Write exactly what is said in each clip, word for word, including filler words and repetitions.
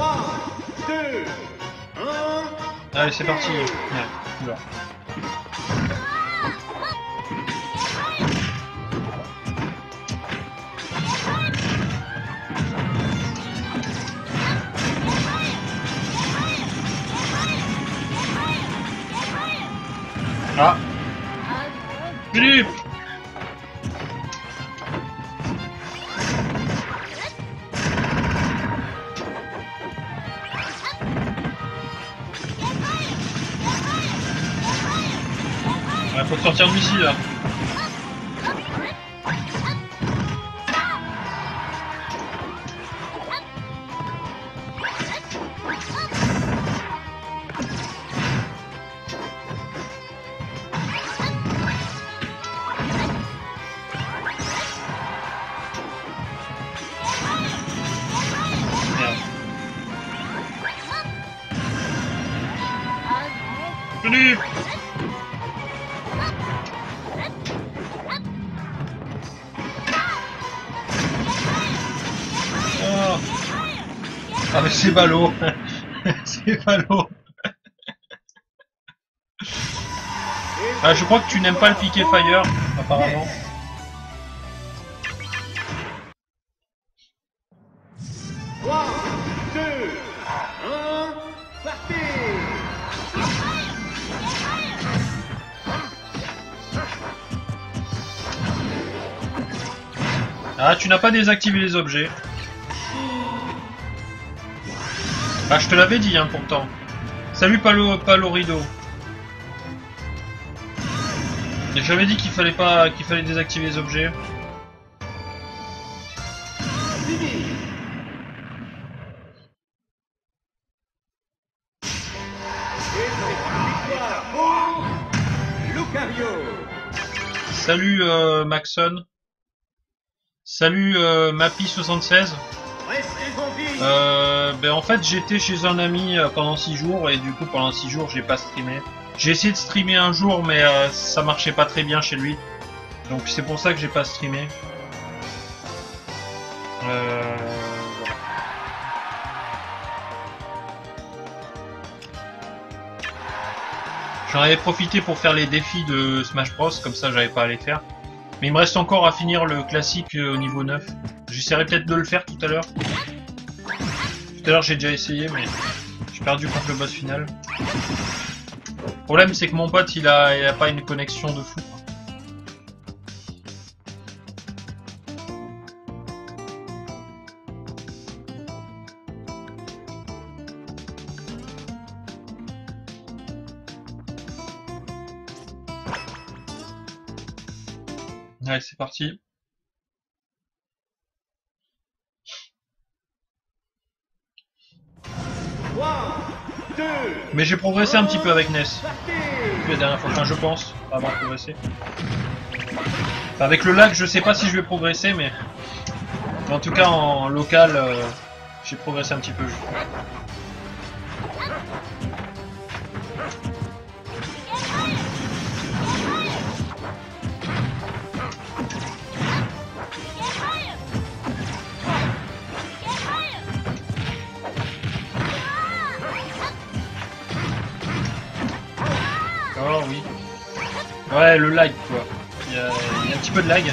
Allez, c'est parti. Ouais, oula. Ah, Philippe. Il faut sortir d'ici là. Merde. Philippe. Ah mais c'est ballot. C'est ballot. Ah, je crois que tu n'aimes pas le piqué fire, apparemment. trois, deux, un, partez! Ah, tu n'as pas désactivé les objets. Ah, je te l'avais dit, hein, pourtant. Salut Palo, Palorido. J'avais dit qu'il fallait pas, qu'il fallait désactiver les objets. Salut euh, Maxon. Salut euh, Mappy soixante-seize. Euh, ben en fait j'étais chez un ami euh, pendant six jours et du coup pendant six jours j'ai pas streamé. J'ai essayé de streamer un jour mais euh, ça marchait pas très bien chez lui. Donc c'est pour ça que j'ai pas streamé. Euh, voilà. J'en avais profité pour faire les défis de Smash Bros, comme ça j'avais pas à les faire. Mais il me reste encore à finir le classique au niveau neuf. J'essaierai peut-être de le faire tout à l'heure. Tout à l'heure j'ai déjà essayé mais j'ai perdu contre le boss final. Le problème c'est que mon pote il a, il a pas une connexion de fou. Allez, c'est parti. Mais j'ai progressé un petit peu avec Ness. Depuis la dernière fois, enfin je pense, avant de progresser. Enfin, avec le lag, je sais pas si je vais progresser, mais, mais en tout cas en local, euh, j'ai progressé un petit peu. Oh oui. Ouais, le lag quoi. Il y a, il y a un petit peu de lag.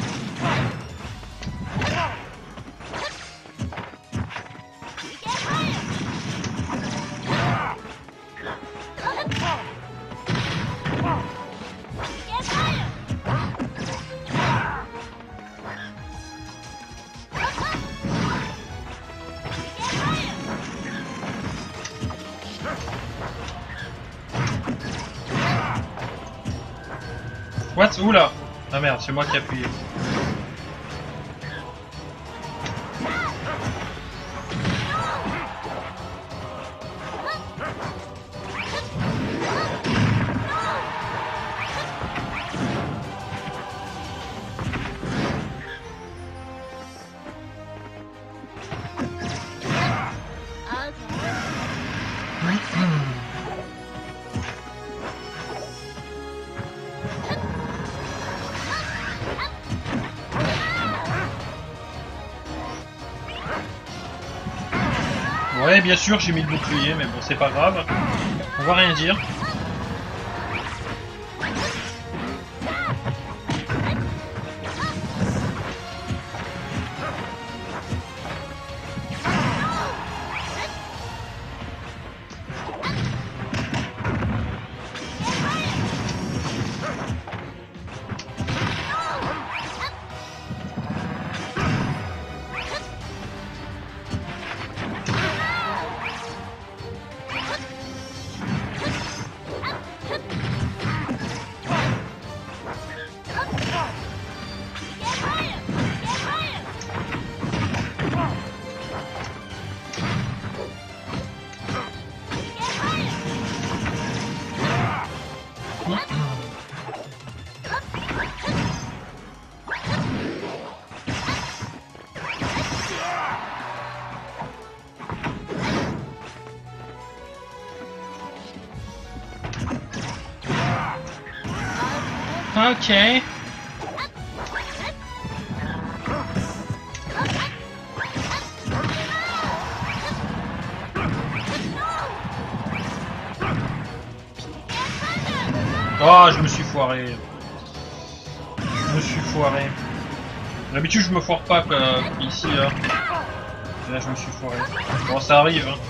What? Oula! Ah merde, c'est moi qui ai appuyé. Ouais, bien sûr, j'ai mis le bouclier, mais bon, c'est pas grave. On va rien dire. Ok. Oh, je me suis foiré. Je me suis foiré. D'habitude, je me foire pas quoi, ici, là. Et là, je me suis foiré. Bon, ça arrive, hein.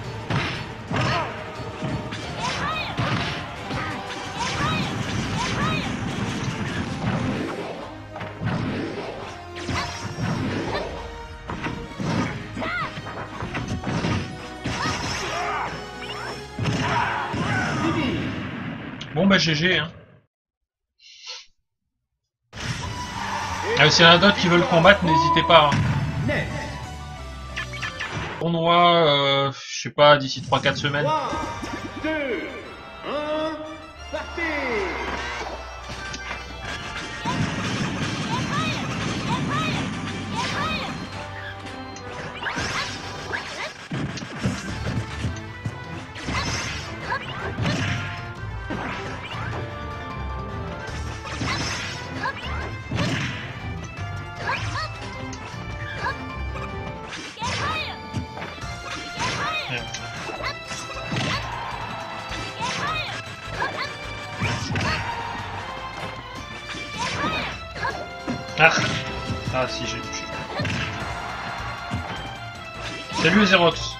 Bon bah G G hein. Ah, s'il y en a d'autres qui veulent combattre, n'hésitez pas. Hein. Tournoi, euh, je sais pas, d'ici trois quatre semaines. deux, un, parti. Ah, ah si, j'ai touché. Salut Zerox.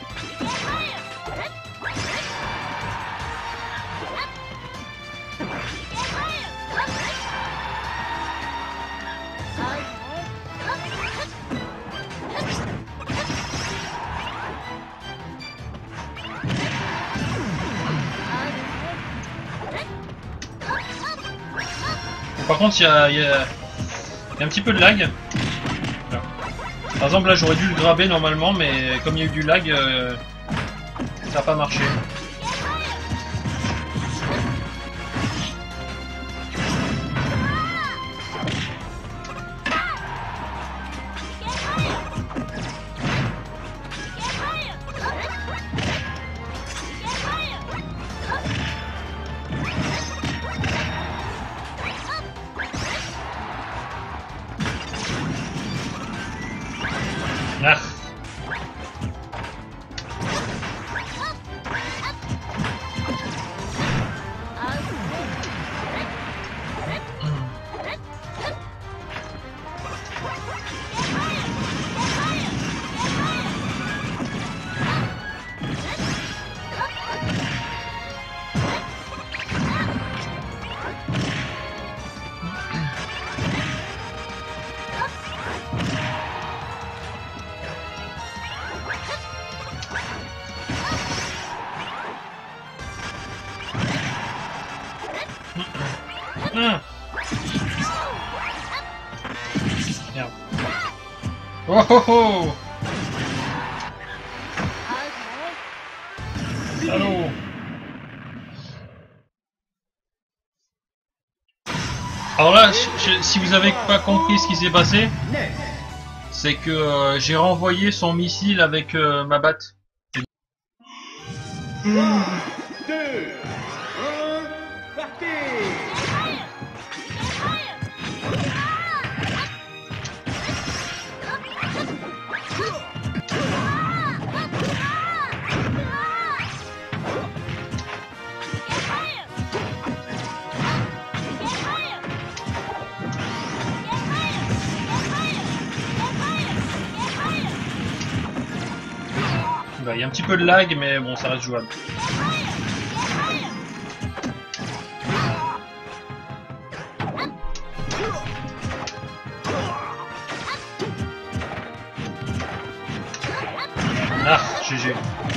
Par contre, il y a, y, a, y a un petit peu de lag. Voilà. Par exemple, là, j'aurais dû le graber normalement, mais comme il y a eu du lag, euh, ça n'a pas marché. Ah. Ah. Merde. Oh oh oh. Allô. Alors là, je, je, si vous avez pas compris ce qui s'est passé, c'est que euh, j'ai renvoyé son missile avec euh, ma batte. Mmh. deux, un, parti. Il y a un petit peu de lag, mais bon, ça reste jouable. Ah, G G.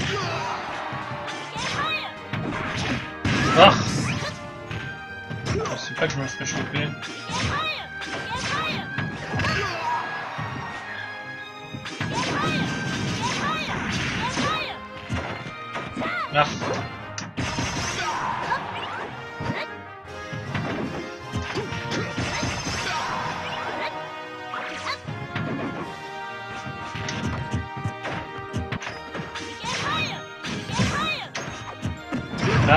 Ah, je pensais pas que je me ferais choper. Ah. Ah.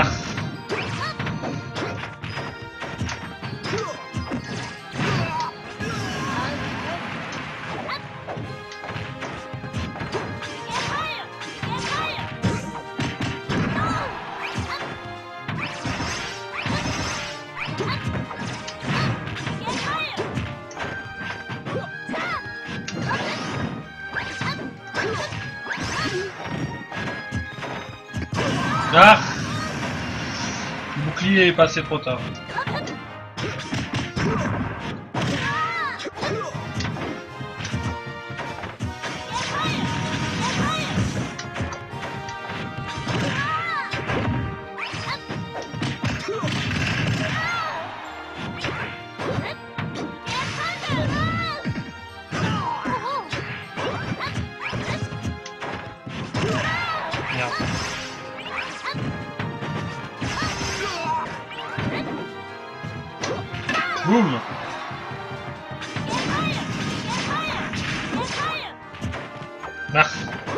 Ah, le bouclier est passé trop tard. Boum. Ah.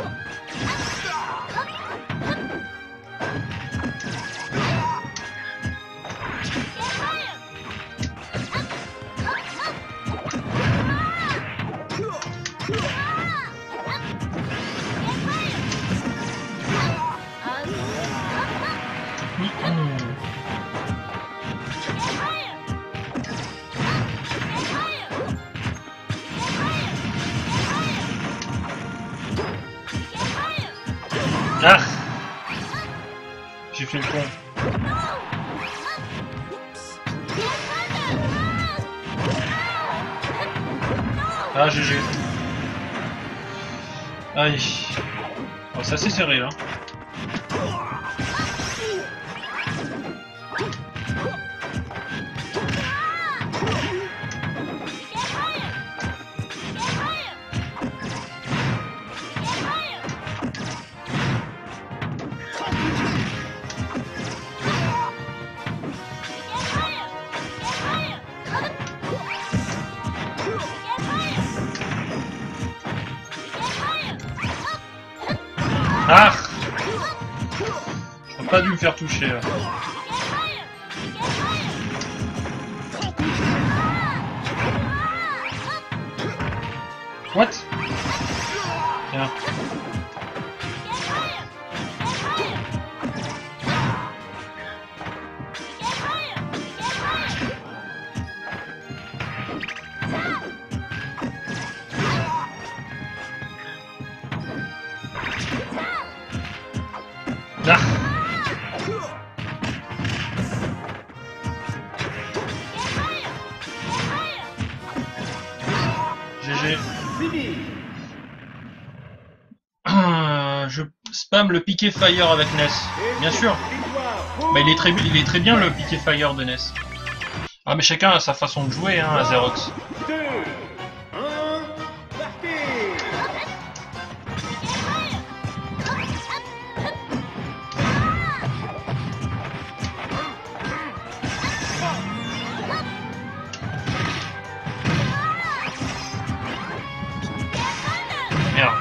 Ah, j'ai fait le con. Ah, G G. Aïe. Oh, c'est assez serré là. Ah, j'aurais pas dû me faire toucher là. What? Tiens. Ah. G G. Je spam le piqué fire avec Ness. Bien sûr. Bah, il est très, il est très bien le piqué fire de Ness. Ah mais chacun a sa façon de jouer hein, à Azeroth. Merde.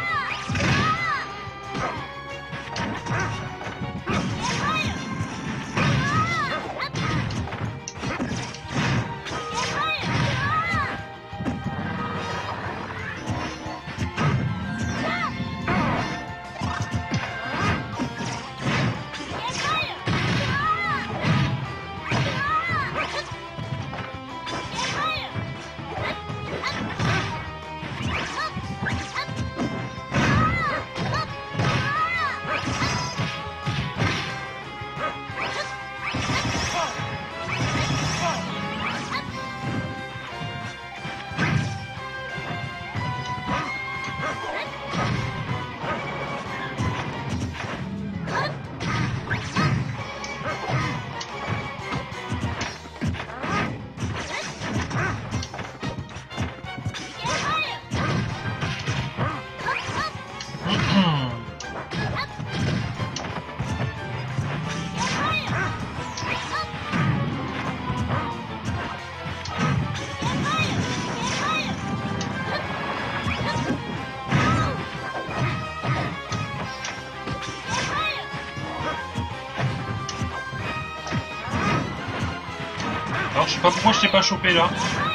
je sais pas pourquoi je t'ai pas chopé là.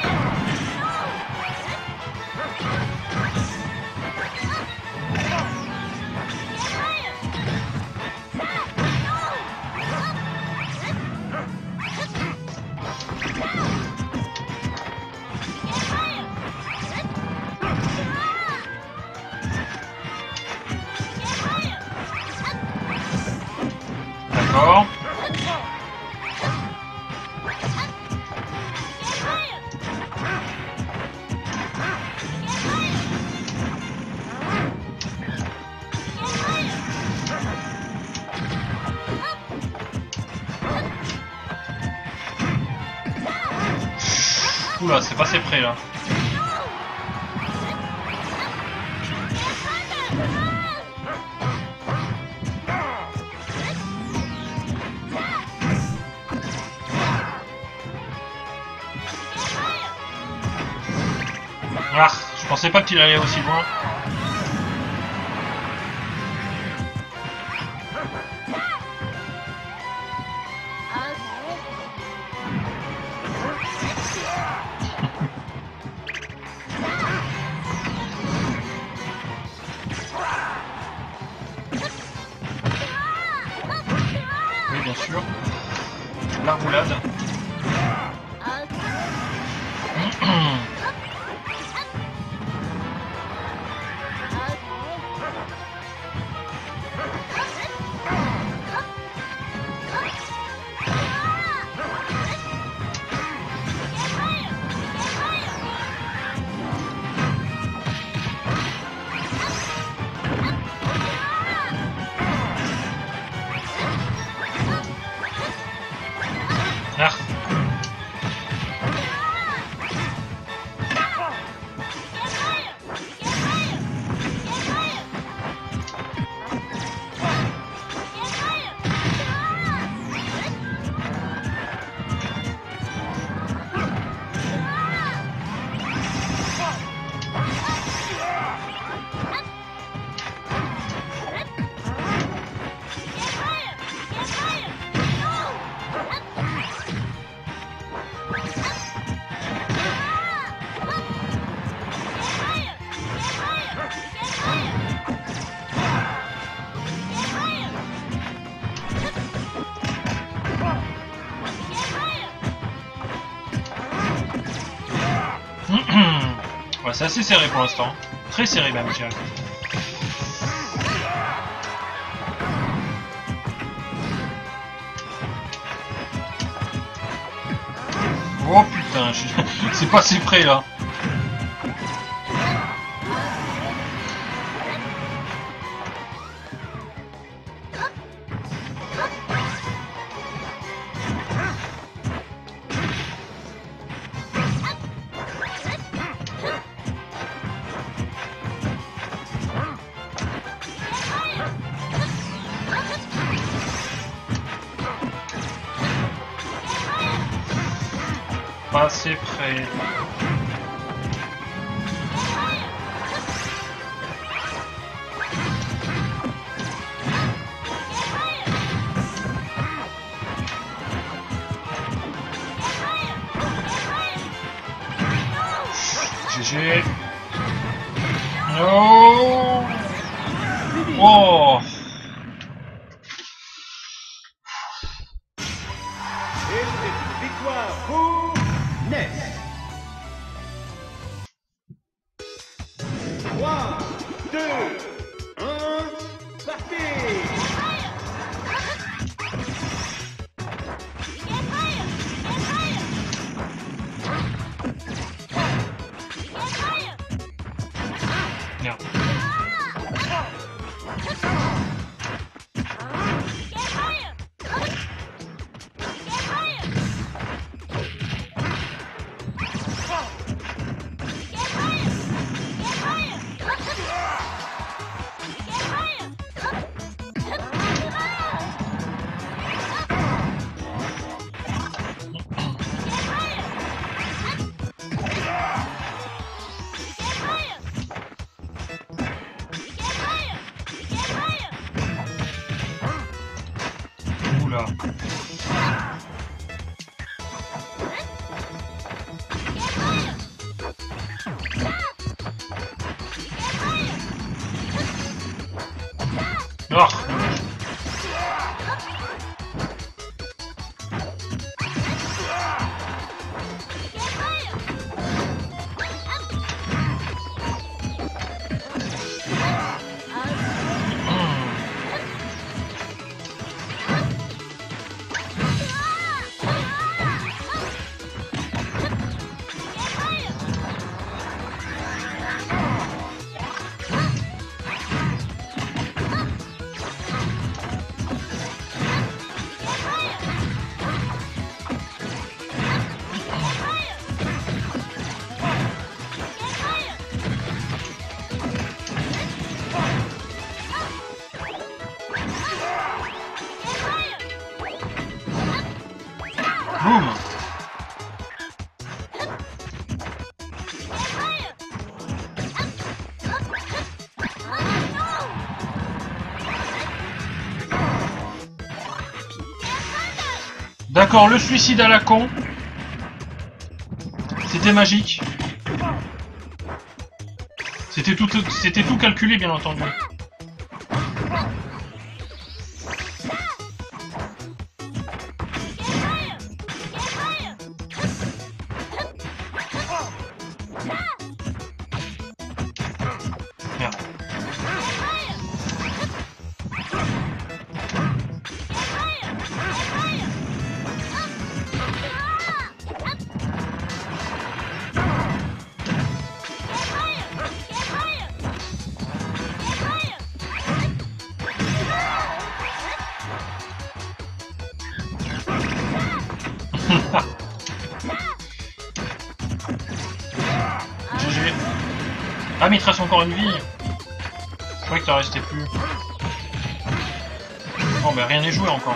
D'accord. Oula, c'est passé près là. Ah, je pensais pas qu'il allait aussi loin. Oui, bien sûr. La roulade. Ah. Ouais, c'est assez serré pour l'instant. Très serré même, je dirais. Oh putain, je... c'est pas si près là. Pas assez près. G G. No. Oh. Et c'est une victoire pour Ness. trois, deux, un, parti. Merde. Oula. Oh. Boum. D'accord, le suicide à la con. C'était magique. C'était tout, c'était tout calculé, bien entendu. Merde. G G. Ah mais il te reste encore une vie. Je croyais que t'en restais plus. Oh bah rien n'est joué encore.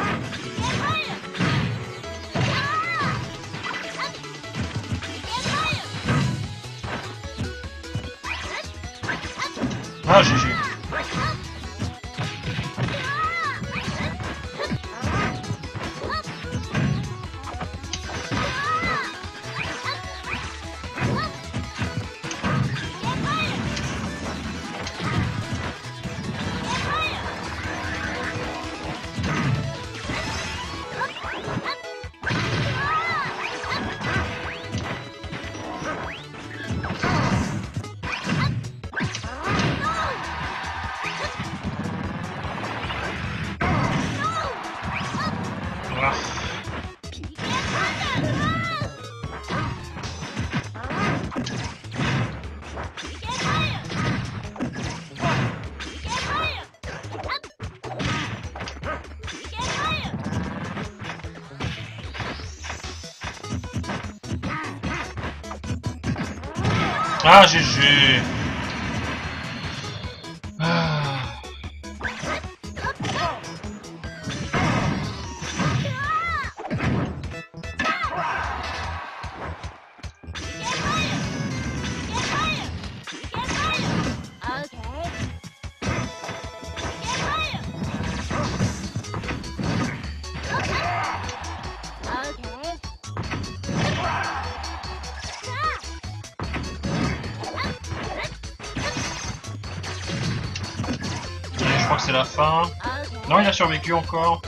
Ah G G. Ah. Ah, G G. Ah. Allez, je crois que c'est la fin. Non, il a survécu encore.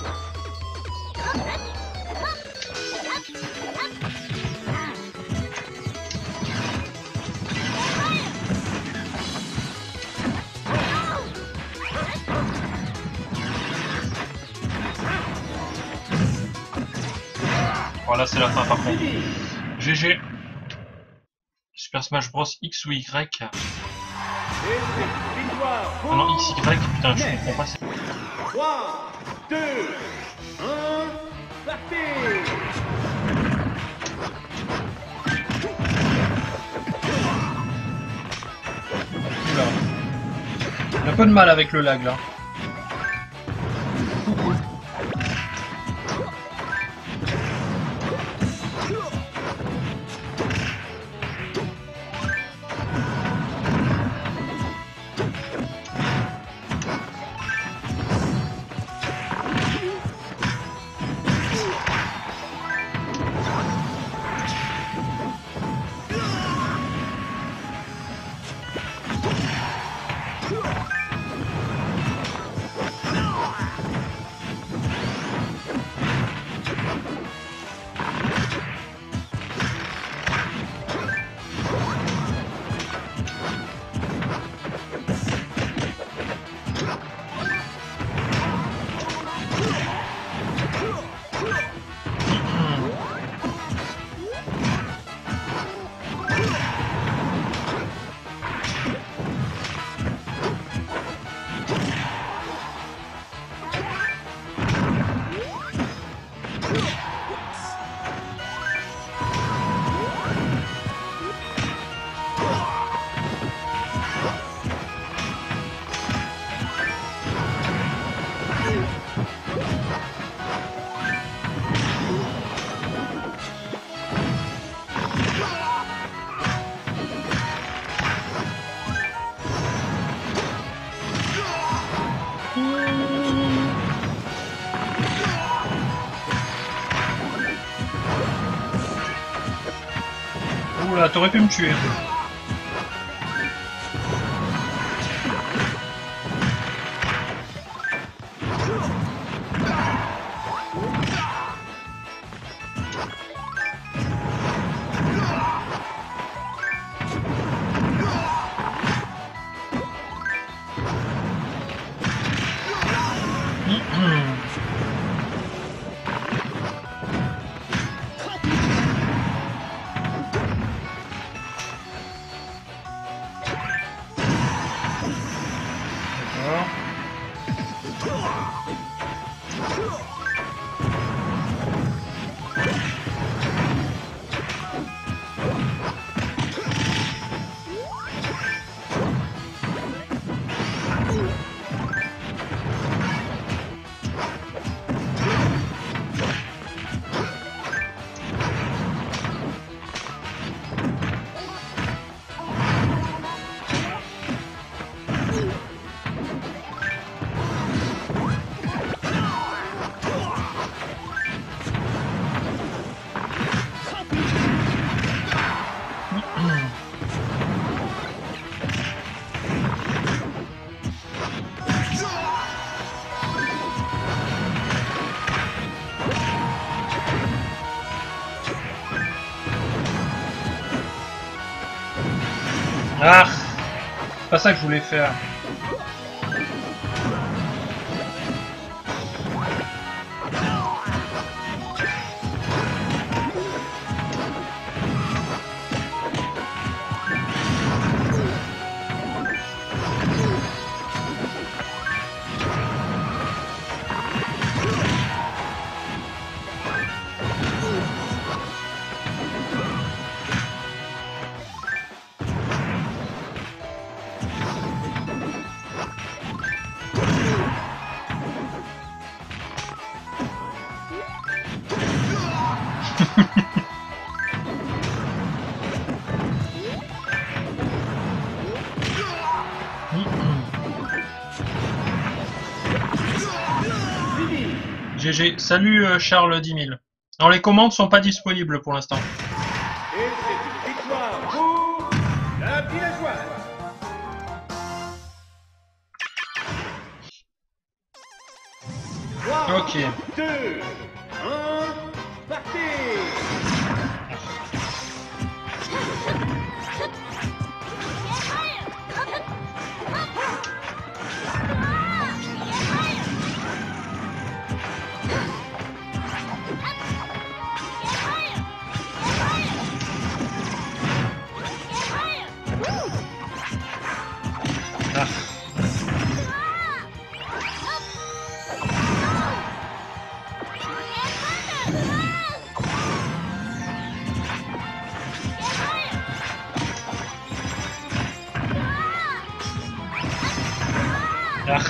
Voilà, c'est la fin par contre. G G. Super Smash Bros X ou Y. Ah non, X Y, putain, je comprends pas. trois, deux, un, partez! Oula. Il a un peu de mal avec le lag là. Voilà, t'aurais pu me tuer. Ah, c'est pas ça que je voulais faire. G G. Salut euh, Charles dix mille. Non, les commandes sont pas disponibles pour l'instant. Et c'est une victoire pour la villageoise. Ok. deux, un, partez. Ah.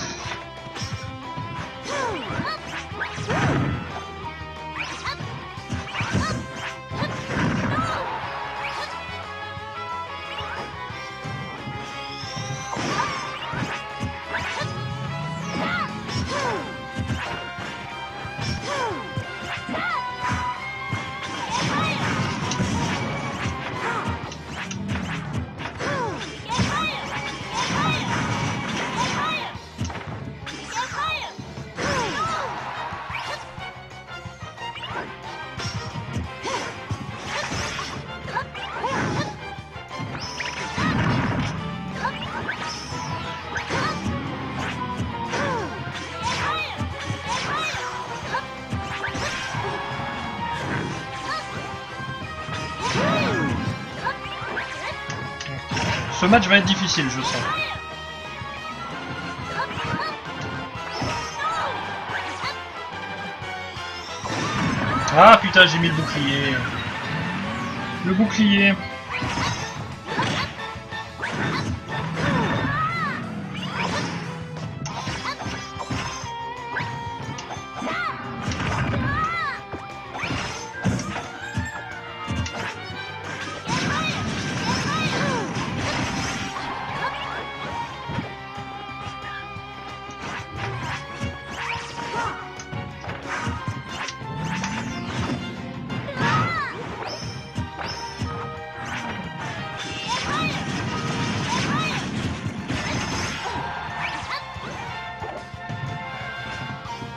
Ce match va être difficile, je sens. Ah putain, j'ai mis le bouclier. Le bouclier.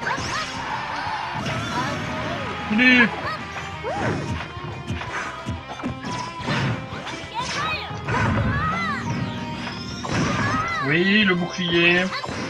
Allez. Oui, le bouclier.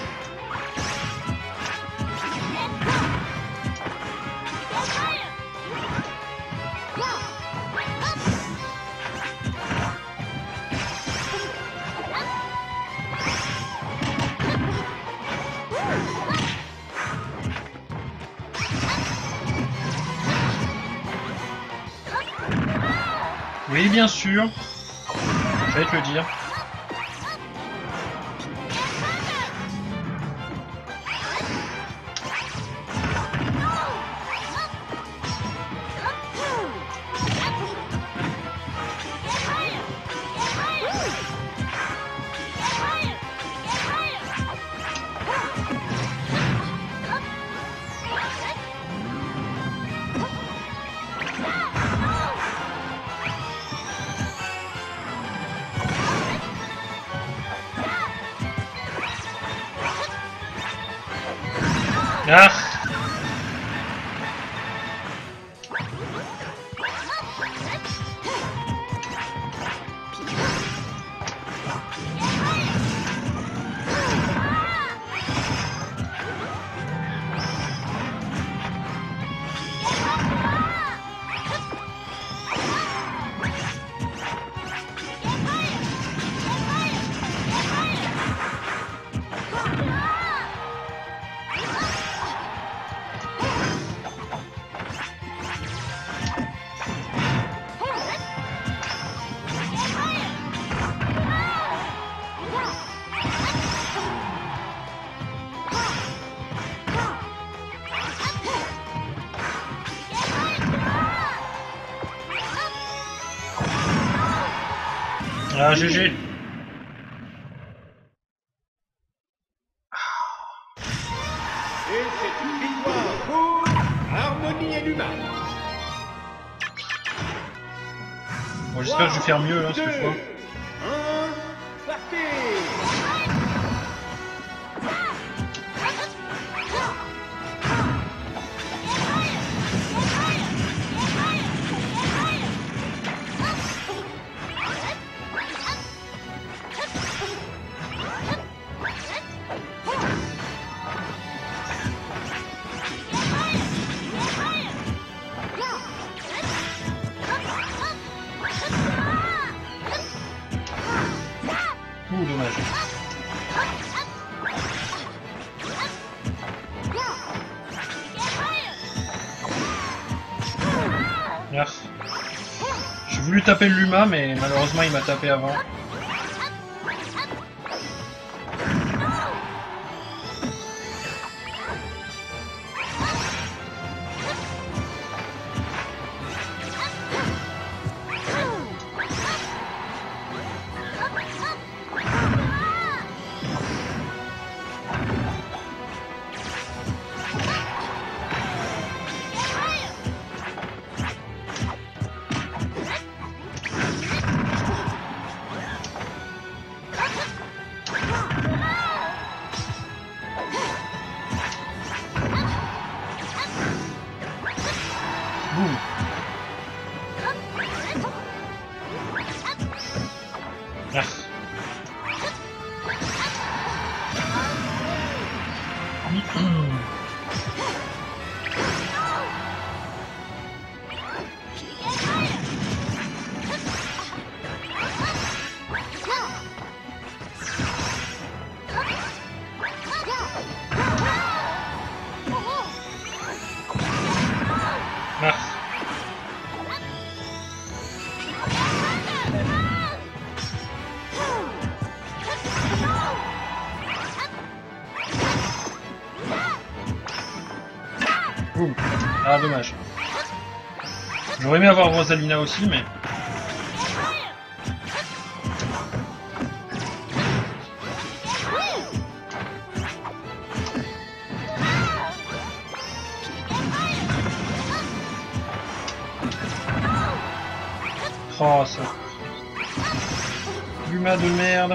Oui, bien sûr. Je vais te le dire. Ah. Ah, G G. Et c'est une victoire pour Harmonie et l'humain. Bon, j'espère que je vais faire mieux hein, cette fois. un, partez. Ouh, dommage. Ah. J'ai voulu taper le Luma, mais malheureusement il m'a tapé avant. Boum. Ah. Ah. Boum. Ah, dommage. J'aurais aimé avoir Rosalina aussi, mais... Oh, ça... Luma de merde.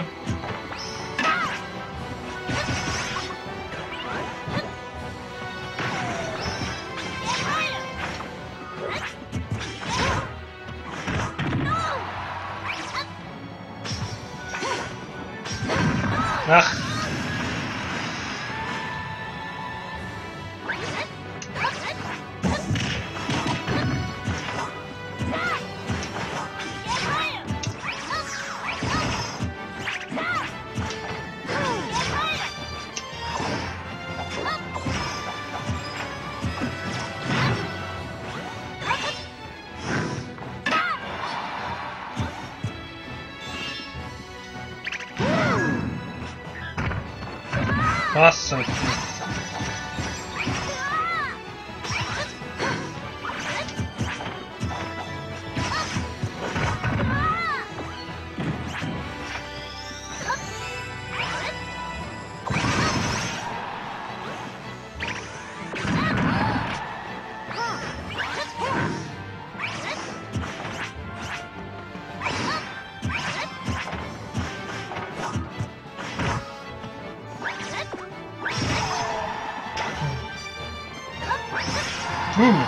Ah. Ah, ça. Boum.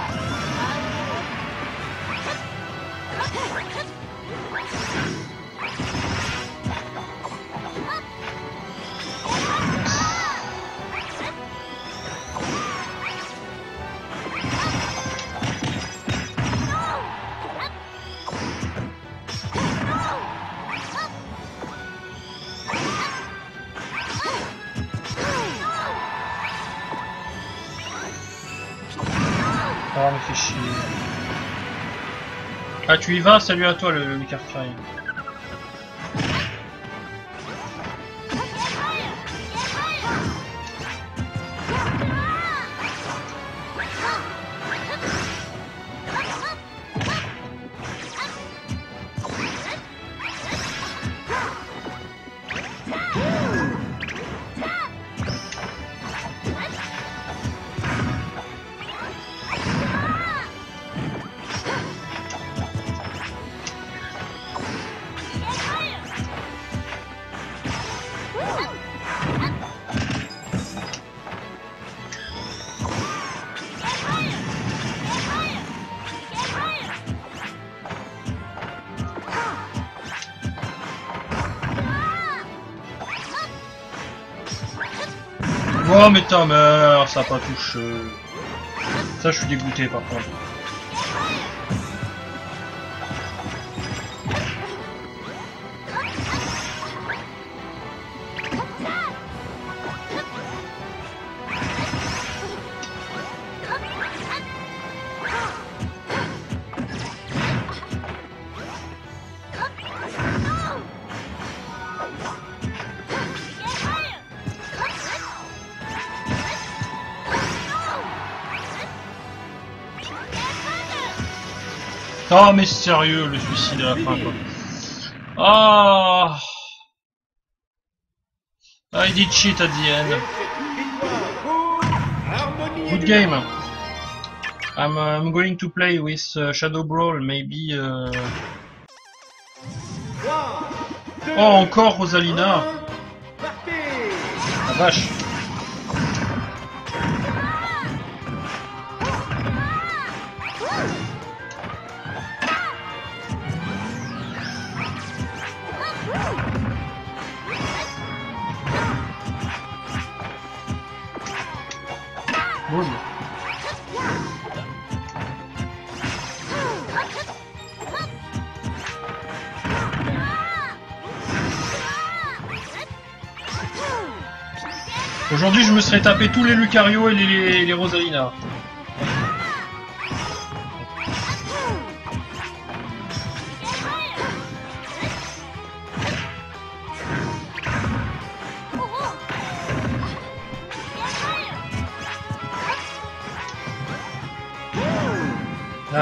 Ah, me fait chier. Ah, tu y vas? Salut à toi, le, le Cartry. Oh mais ta mère, ça a pas touché. Ça je suis dégoûté par contre. Ah mais sérieux, le suicide à la fin quoi. Ah, I did cheat at the end. Good game. I'm, uh, I'm going to play with uh, Shadow Brawl, maybe. Uh... Oh encore Rosalina. La vache. Boum. Aujourd'hui, je me serais tapé tous les Lucario et les, les, les Rosalina. Ah.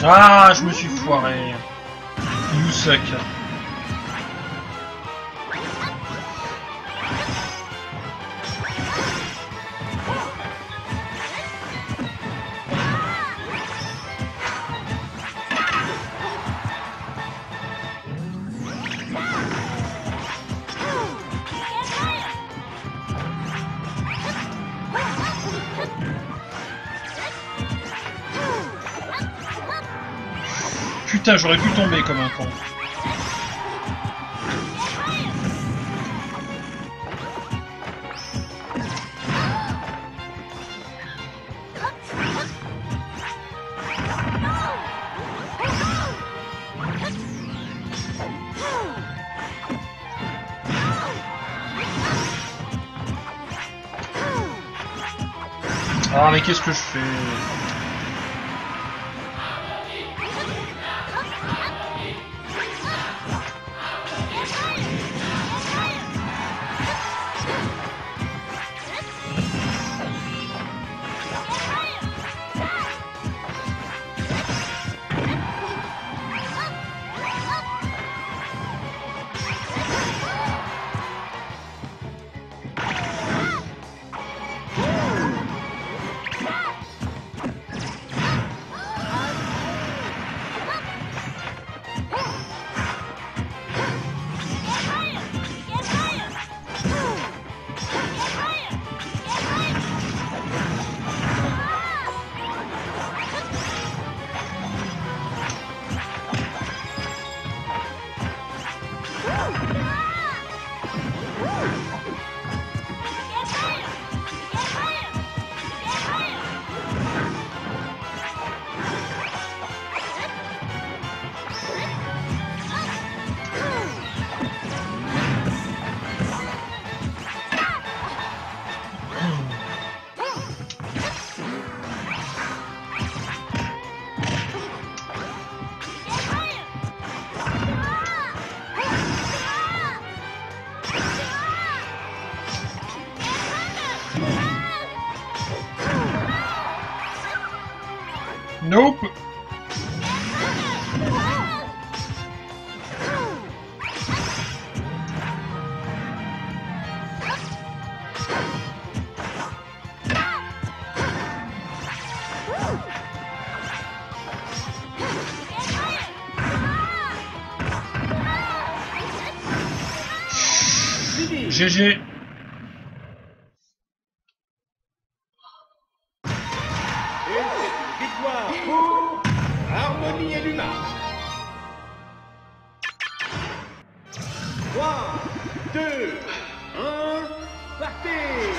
Ah, je me suis foiré. You suck. Putain, j'aurais pu tomber comme un con. Ah, mais qu'est-ce que je fais? Nope. G G. Pour Harmonie et l'humain. trois, deux, un, partez!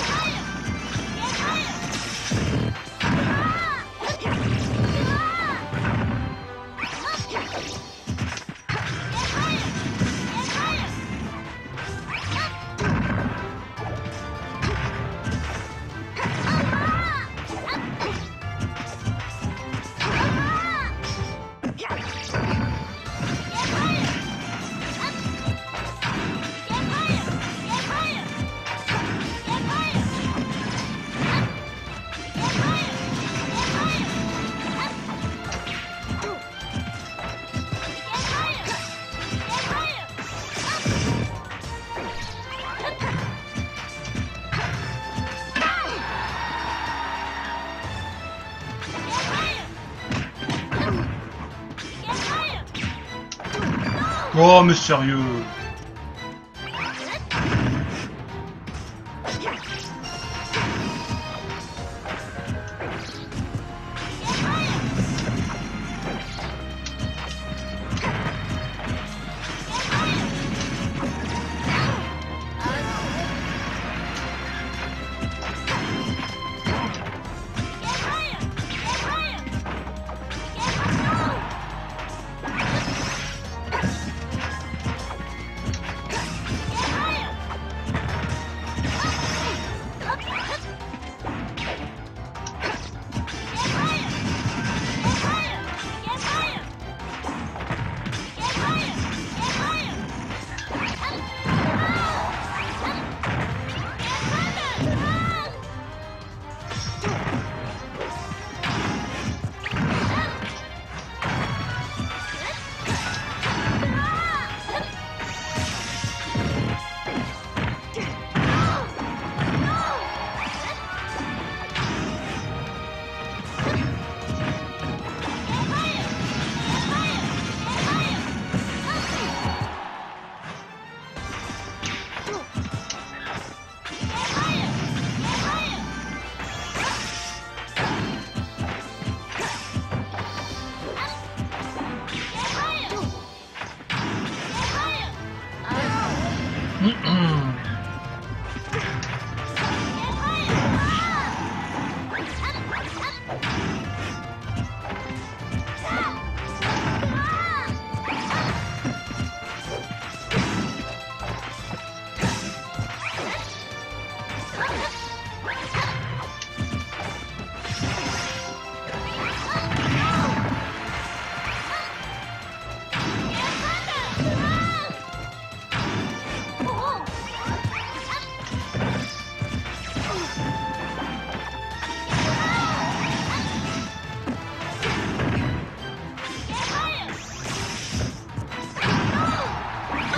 Oh, mais sérieux.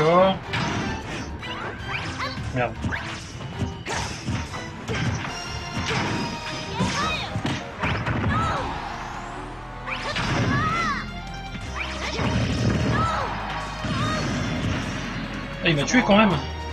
Encore. Merde. Ah, il m'a tué quand même.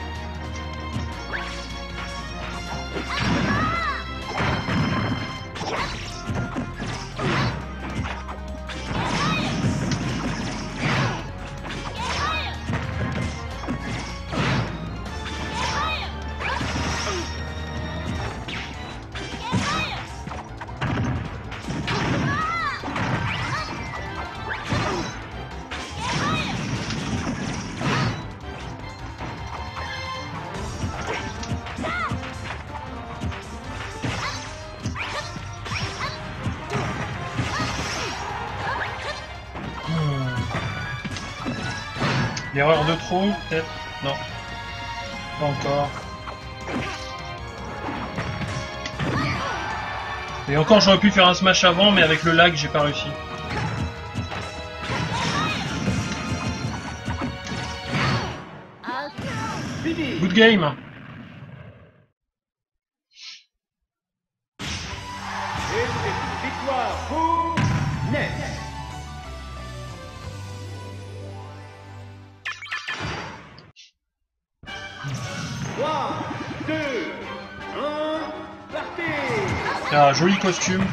L'erreur de trop, peut-être? Non. Pas encore. Et encore, j'aurais pu faire un smash avant, mais avec le lag, j'ai pas réussi. Good game. Et c'est une victoire pour Ness. trois, deux, un, partez! Ah, joli costume.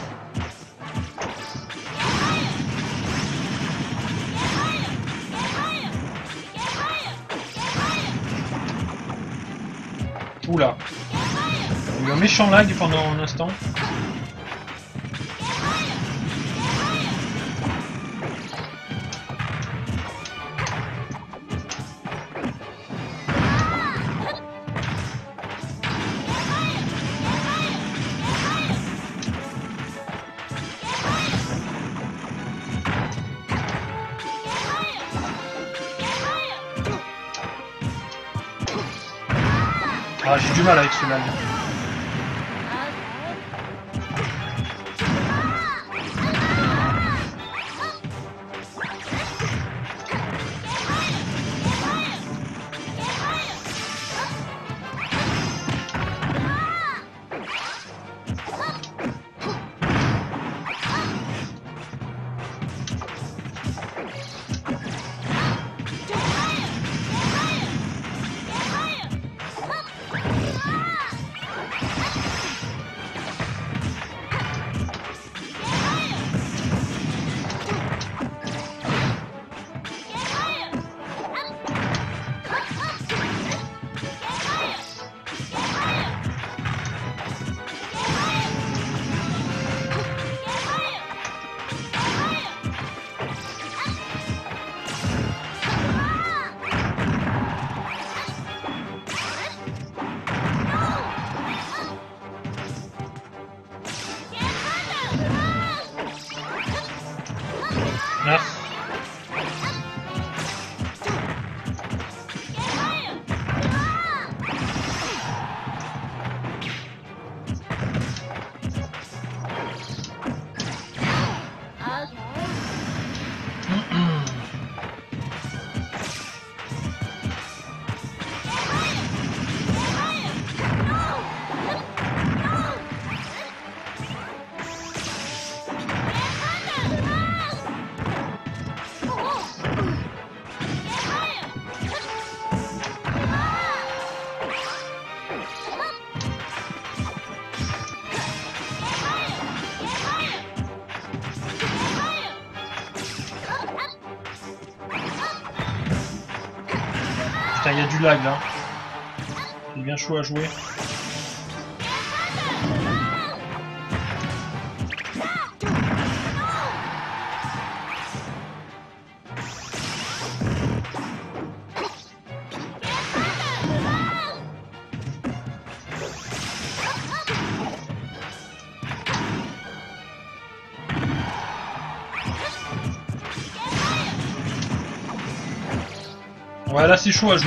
Oula. Il y a eu un méchant lag pendant un instant. Ah, j'ai du mal avec ce lag. Ah. Putain, il y a du lag là. C'est bien chaud à jouer. Ouais, là c'est chaud à jouer.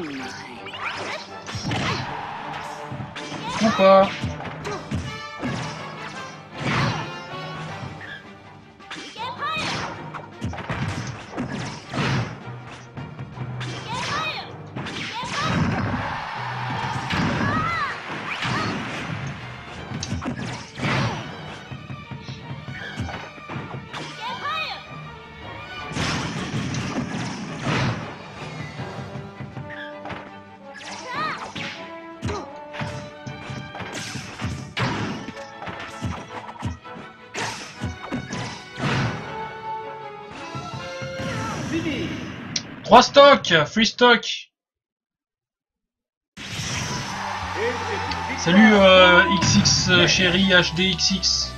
Ou pas. Trois stocks, free stock. Salut euh, X X euh, chéri H D X X.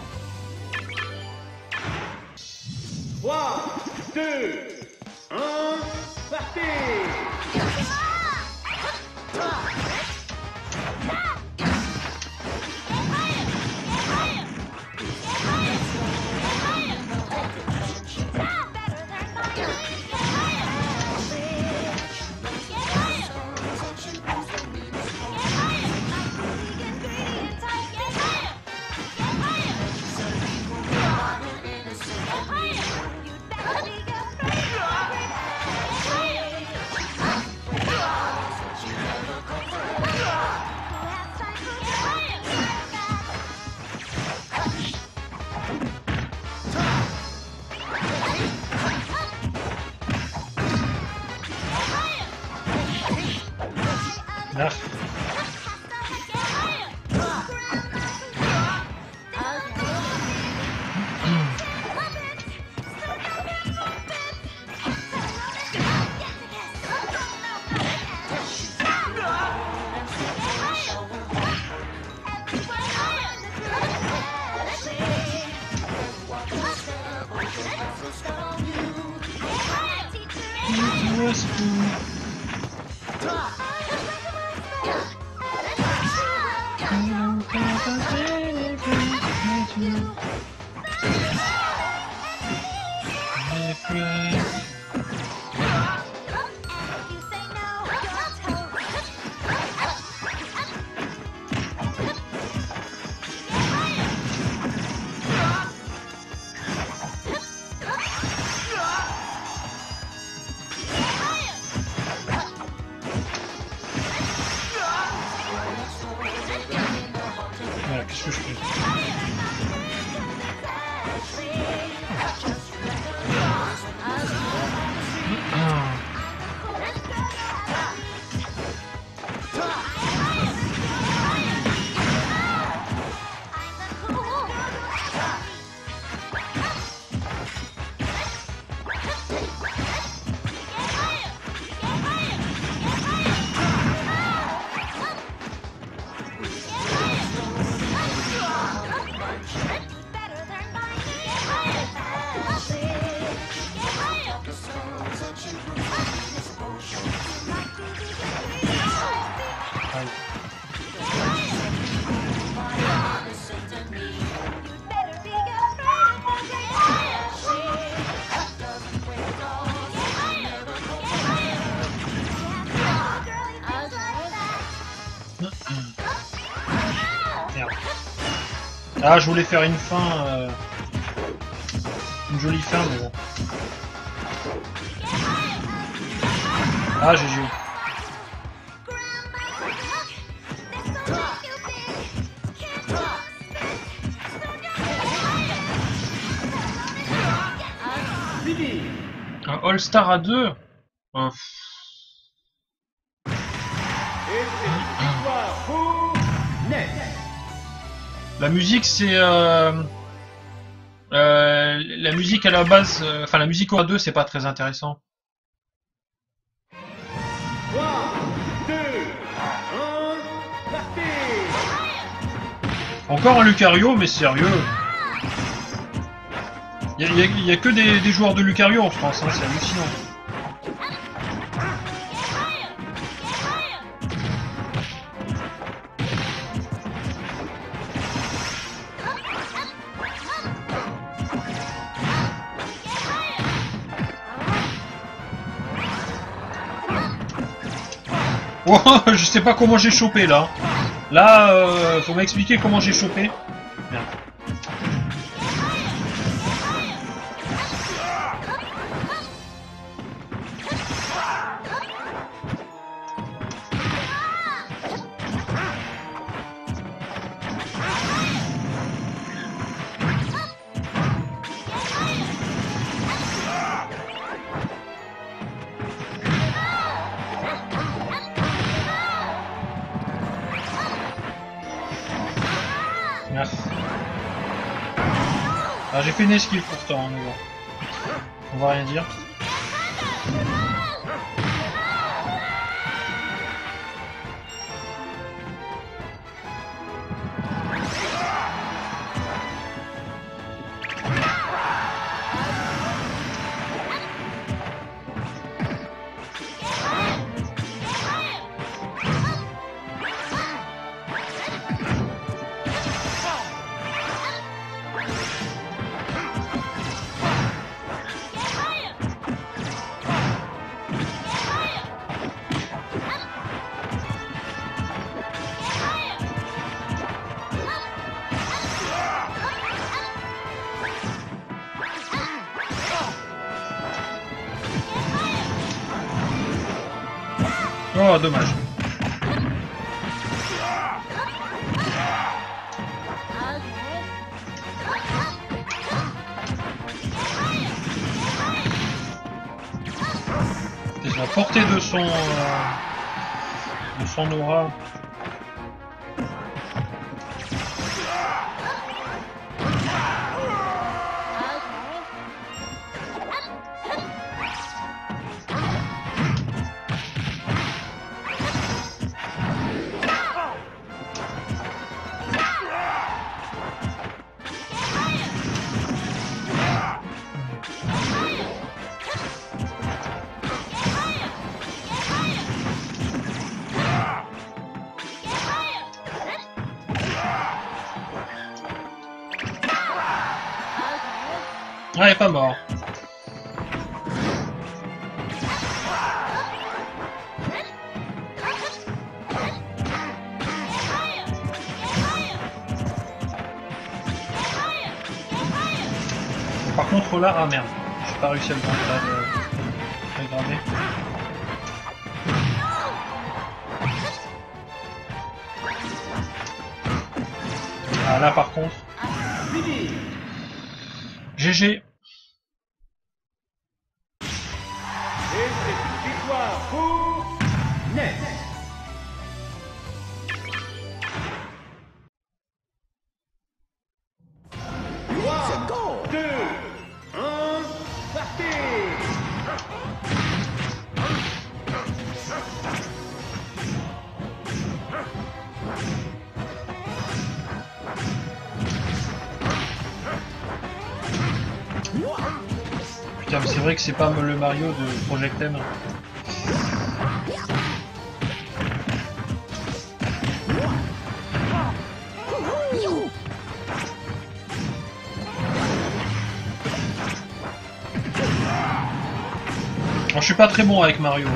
trois, deux, un, partez! Ah. Voilà, qu'est-ce que je fais? Merde. Ah, je voulais faire une fin, euh... une jolie fin, mais bon. Ah, G G. Un All-Star à deux. Oh. Et c'est une victoire pour Ness. La musique, c'est euh, euh, la musique à la base, euh, enfin la musique au A deux, c'est pas très intéressant. trois, deux, un, partez! Encore un Lucario, mais sérieux. Il y, y, y a que des, des joueurs de Lucario en France, hein, c'est hallucinant. Oh, je sais pas comment j'ai chopé là. Là, euh, faut m'expliquer comment j'ai chopé. Merde. Merci. Ah, j'ai fait une esquive pourtant, hein, mais bon. On va rien dire. Oh, dommage. C'est la portée de son... Euh, de son aura. Ah, il est pas mort. Par contre là, ah merde, j'ai pas réussi à le prendre là, de regarder. Ah là par contre. G G. Et c'est une victoire pour Ness. trois, deux, un, partez. Putain, mais c'est vrai que c'est pas le Mario de Project M. Bon, je suis pas très bon avec Mario.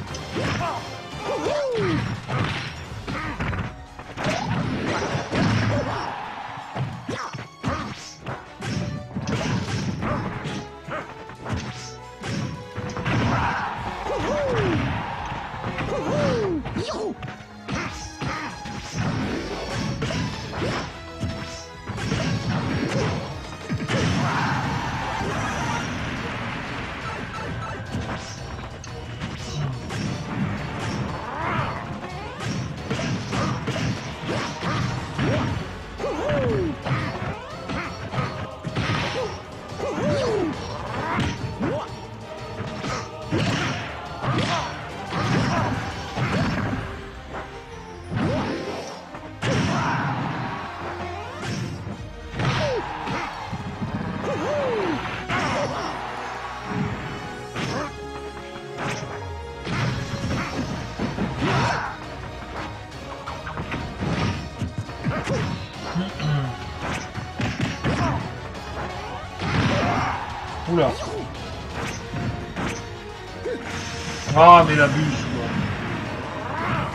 Oula. Ah mais la buse quoi.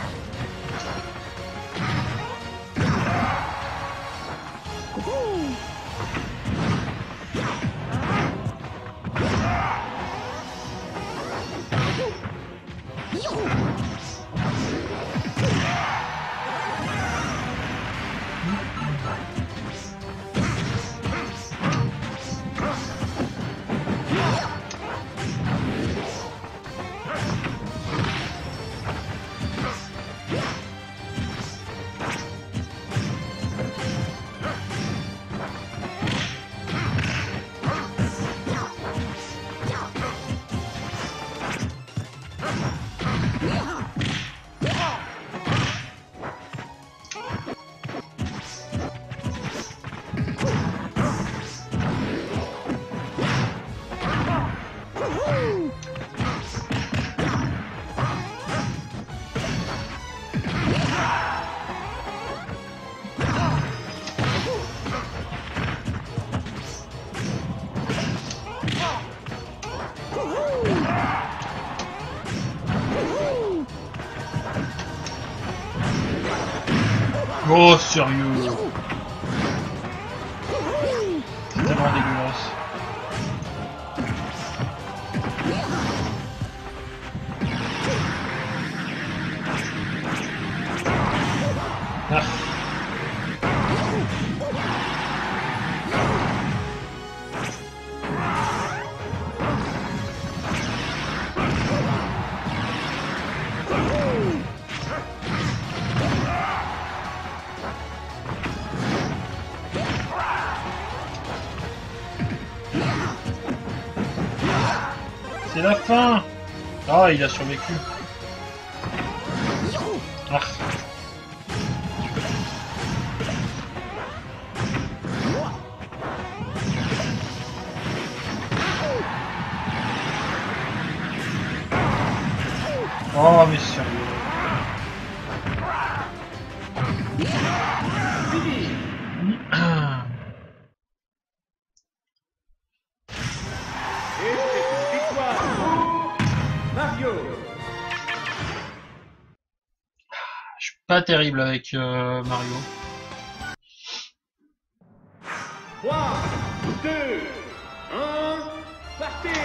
Oh, sérieux. C'est tellement dégueulasse. Ah. C'est la fin. Ah, il a survécu. Ah. Oh, mais sérieux. Et c'est une victoire pour Mario. Je suis pas terrible avec euh, Mario. trois, deux, un, partez.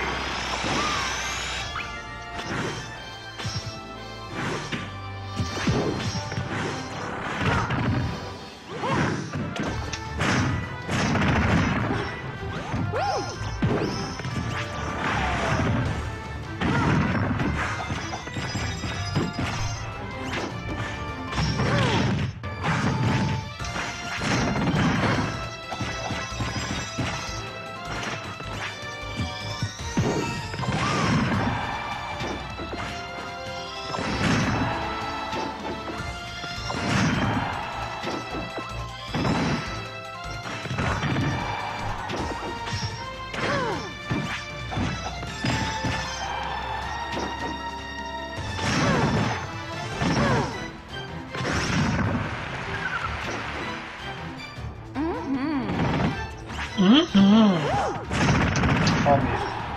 Mmh, mmh. Oh mais...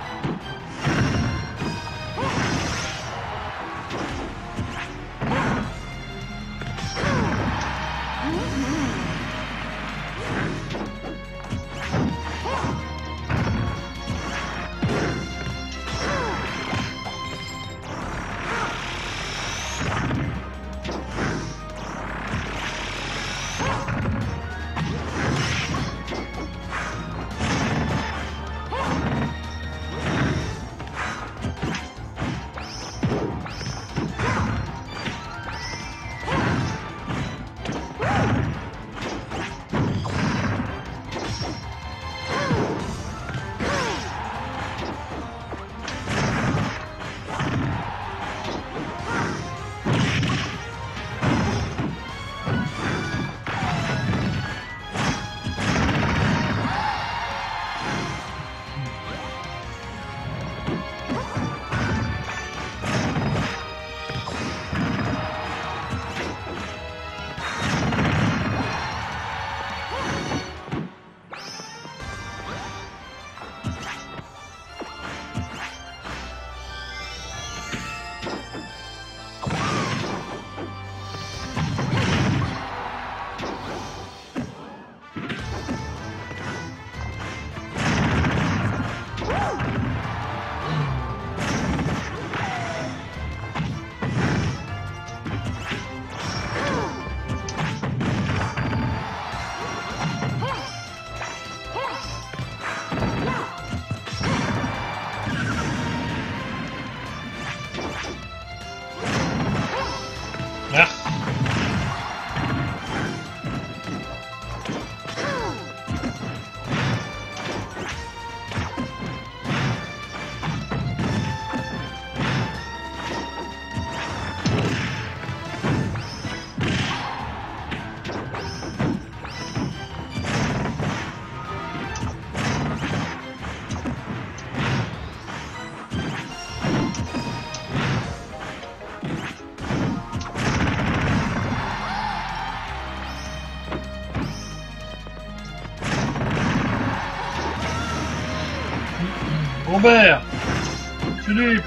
Robert, Philippe.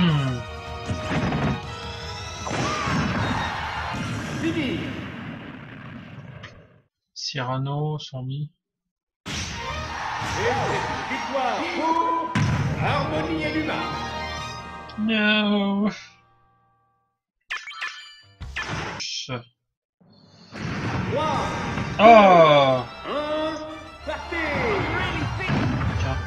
Fini. Cyrano sont mis. Et c'est une victoire pour Harmonie et l'humain. No. trois, Oh. un, partez. Tiens.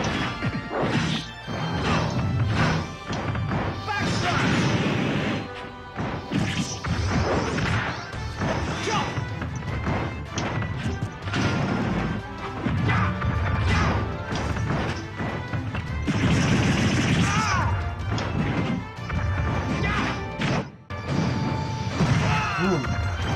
Boum.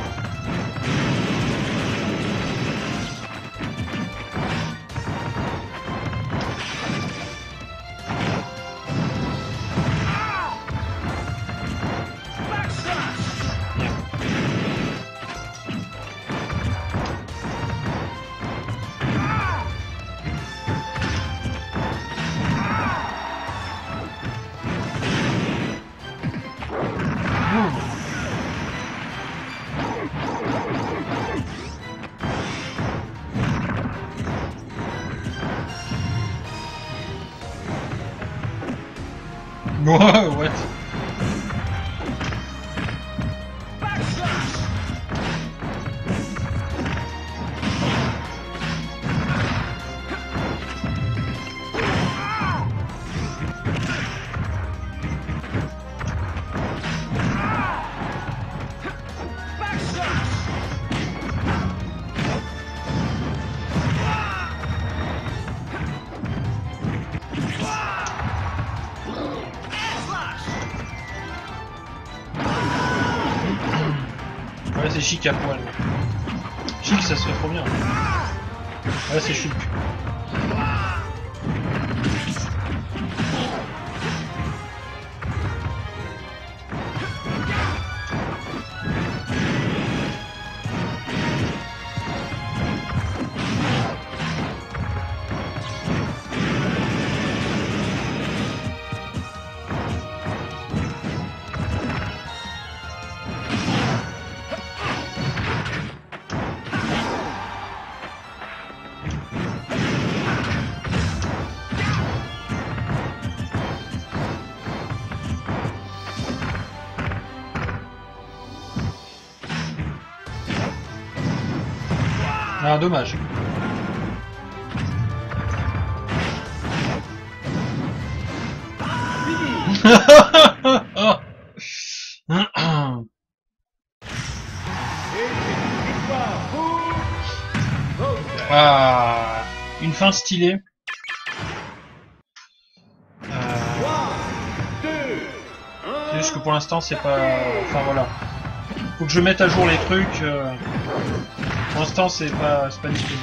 Wow, what? Ouais, c'est chic à poil. Chic, ça se fait trop bien. Ouais, c'est chic. Ah, dommage. Oh. Ah, une fin stylée. Euh... C'est juste que pour l'instant c'est pas... Enfin voilà. Faut que je mette à jour les trucs. Euh... Pour l'instant c'est pas, c'est pas disponible.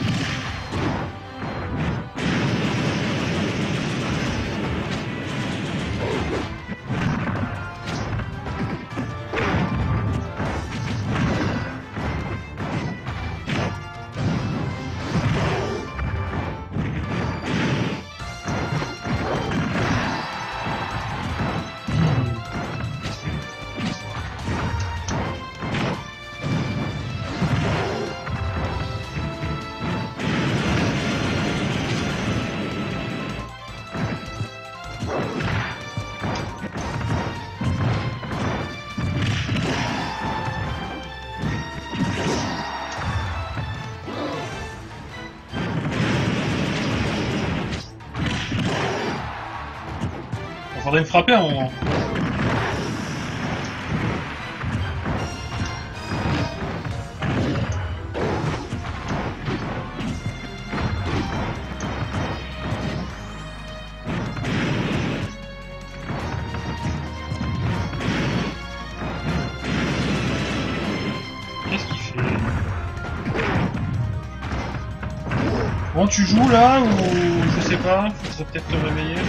Faudrait me frapper à un moment. Qu'est-ce qu'il fait? Bon, tu joues là ou je sais pas, faudrait peut-être te réveiller.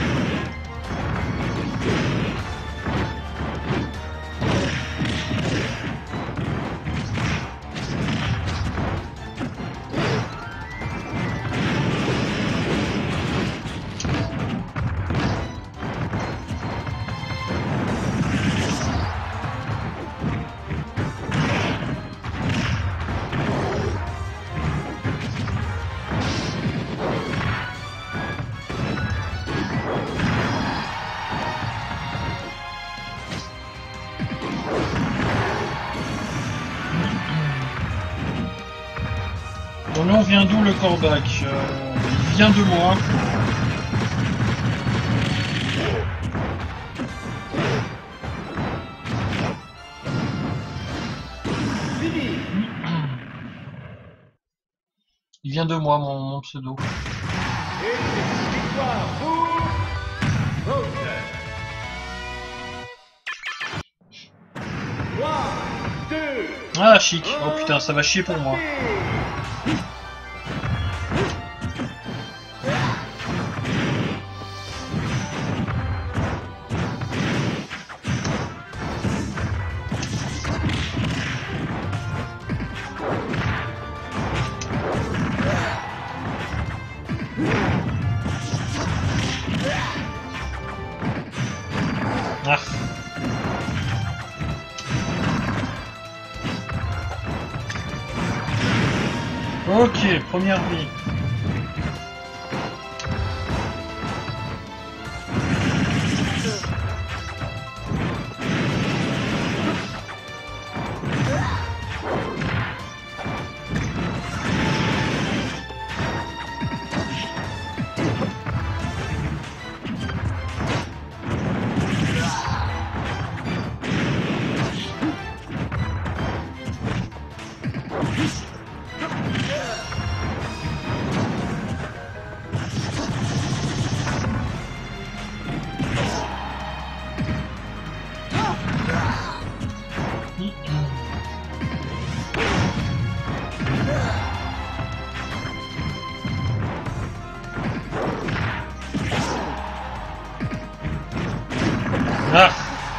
Ton nom vient d'où, le Corbac? euh, Il vient de moi. Il vient de moi, mon, mon pseudo. Et c'est une victoire pour Bowser. trois, deux, Ah, chic. Oh putain, ça va chier pour moi. Ah. Ok, première vie. Ah.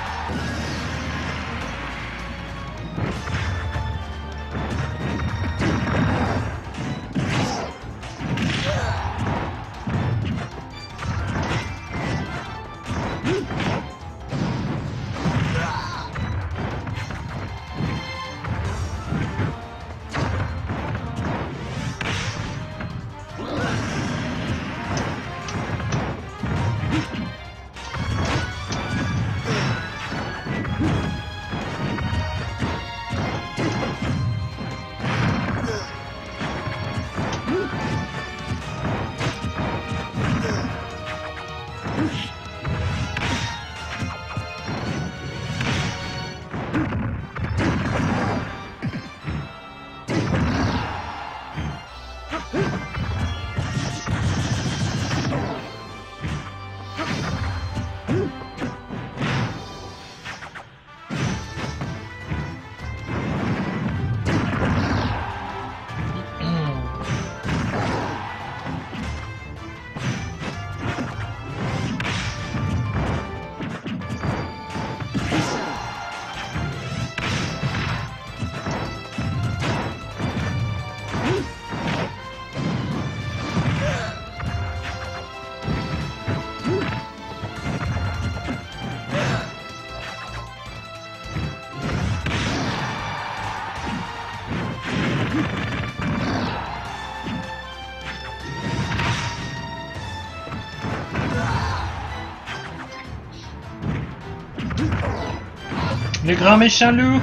Le grand méchant loup.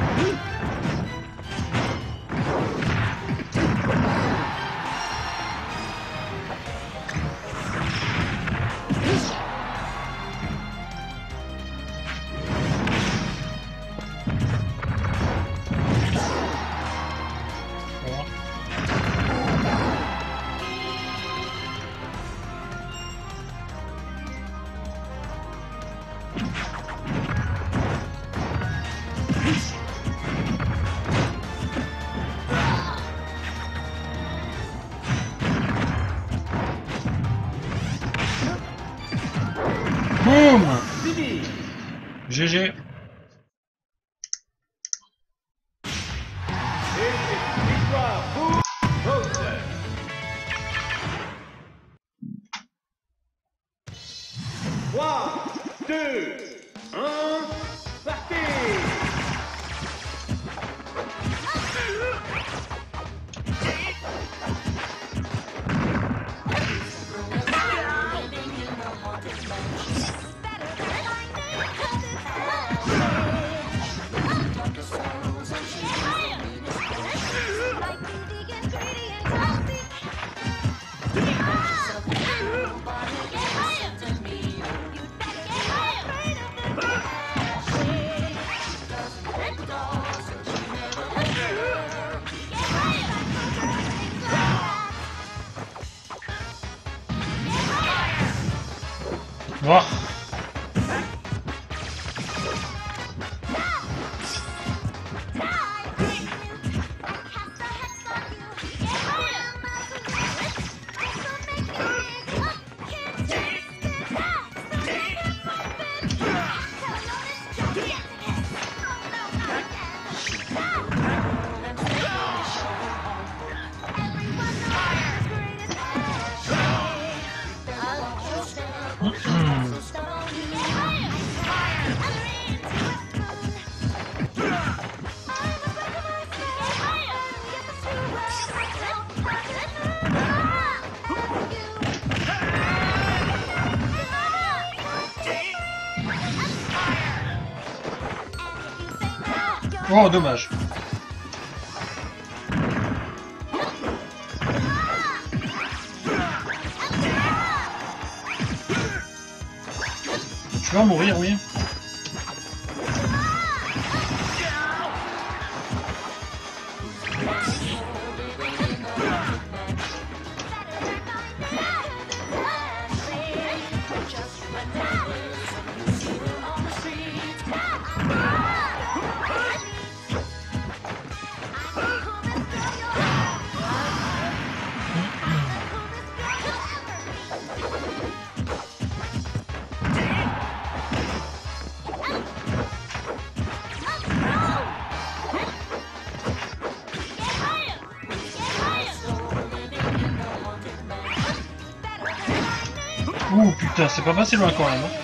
Boum. G G. trois, deux, un, partez! Like you dig ingredients, Oh. Oh, dommage. Tu vas mourir, oui. Ouh putain, c'est pas passé loin quand même. Hein.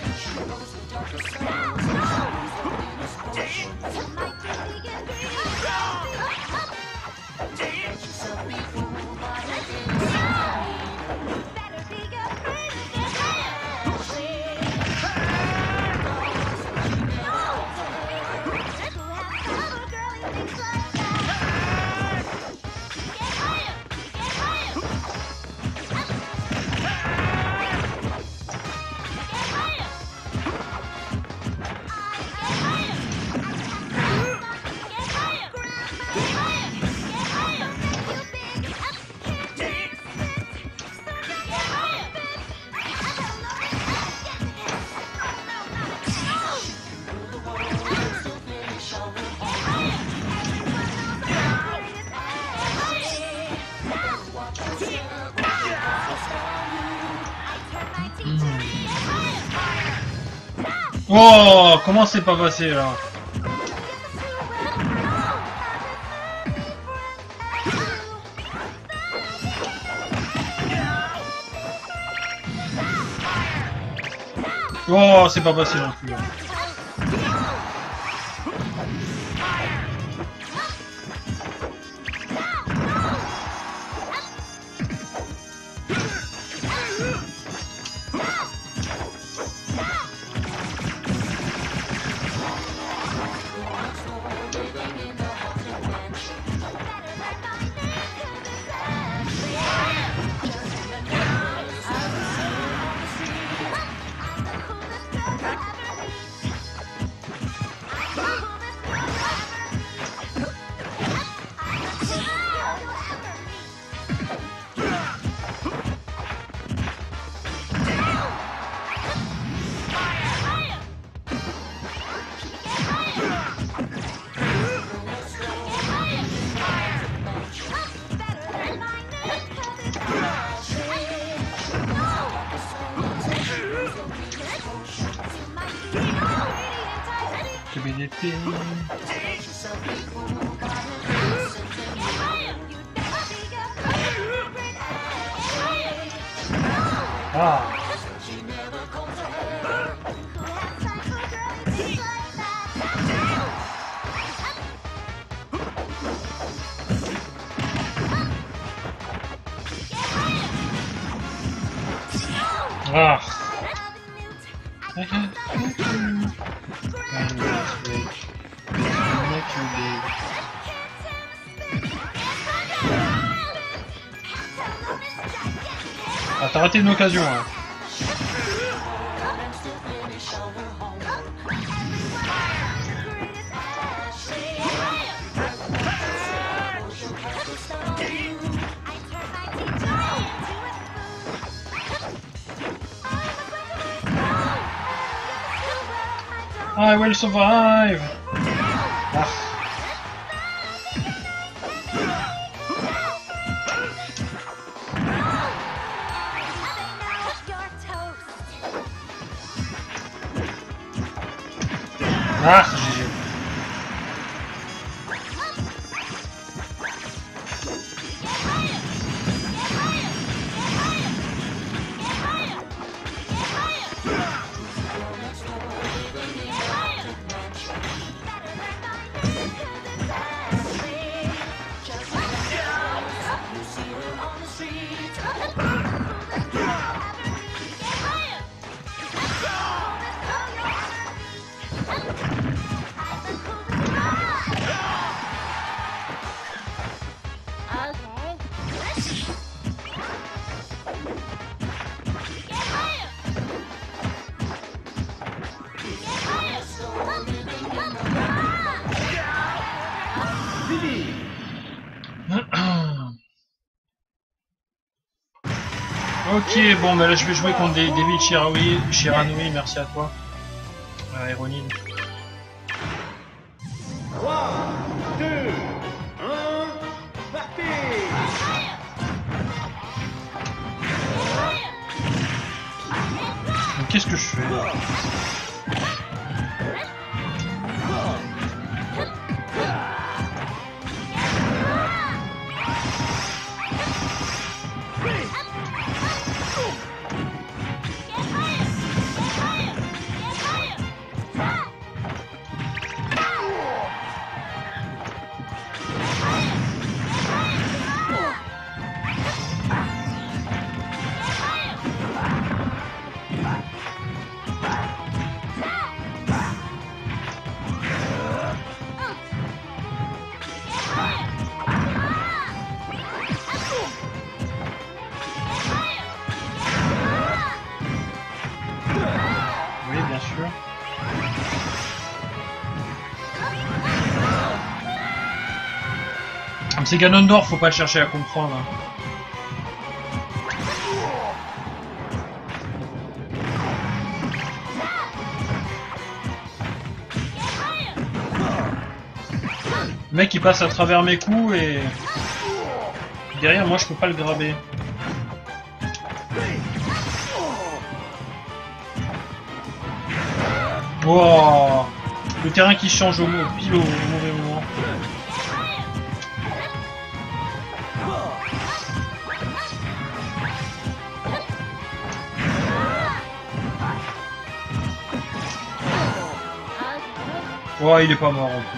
Oh, comment c'est pas passé là? Oh, c'est pas passé non plus. Ah. Ah. Ah, t'as raté une occasion, hein. I will survive. Ah. Ah, G G. Ok, bon, bah là je vais jouer contre des David Shiranui, Shiranui, merci à toi. Euh, Héronine. trois, deux, un, partez! Donc qu'est-ce que je fais là? C'est Ganondorf, faut pas chercher à comprendre. Le mec il passe à travers mes coups et derrière moi je peux pas le graber. Wow. Le terrain qui change au pile au mauvais moment. Oh, il est pas mort en plus.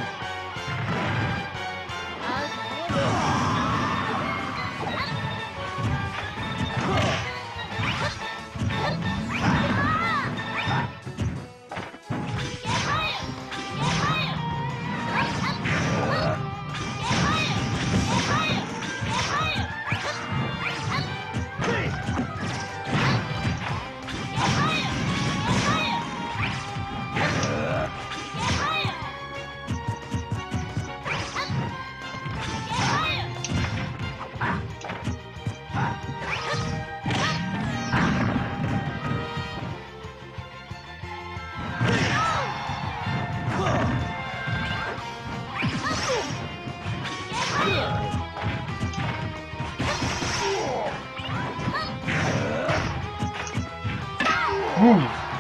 Boum.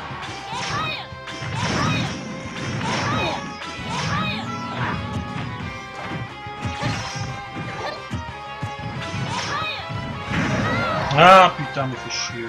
Ah putain, me fait chier.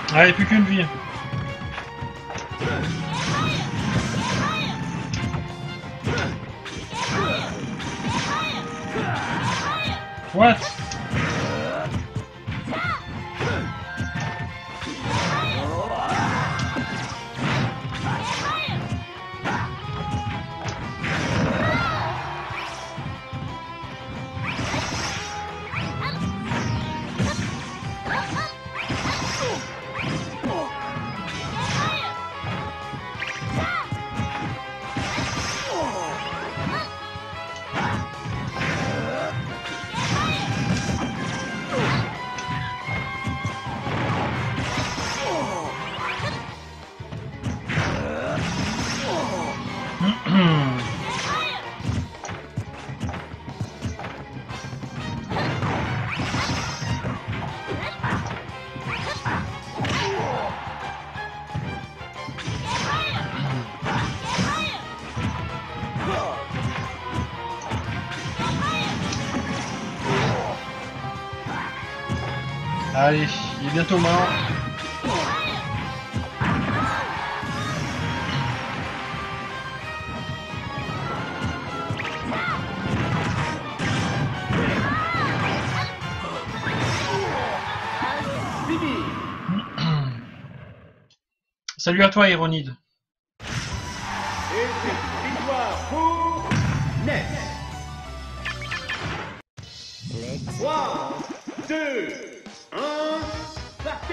Allez, plus qu'une vie. What? Allez, il est bientôt mort. Salut à toi, Ironide. Et c'est une victoire pour Ness. trois, deux, un, partez!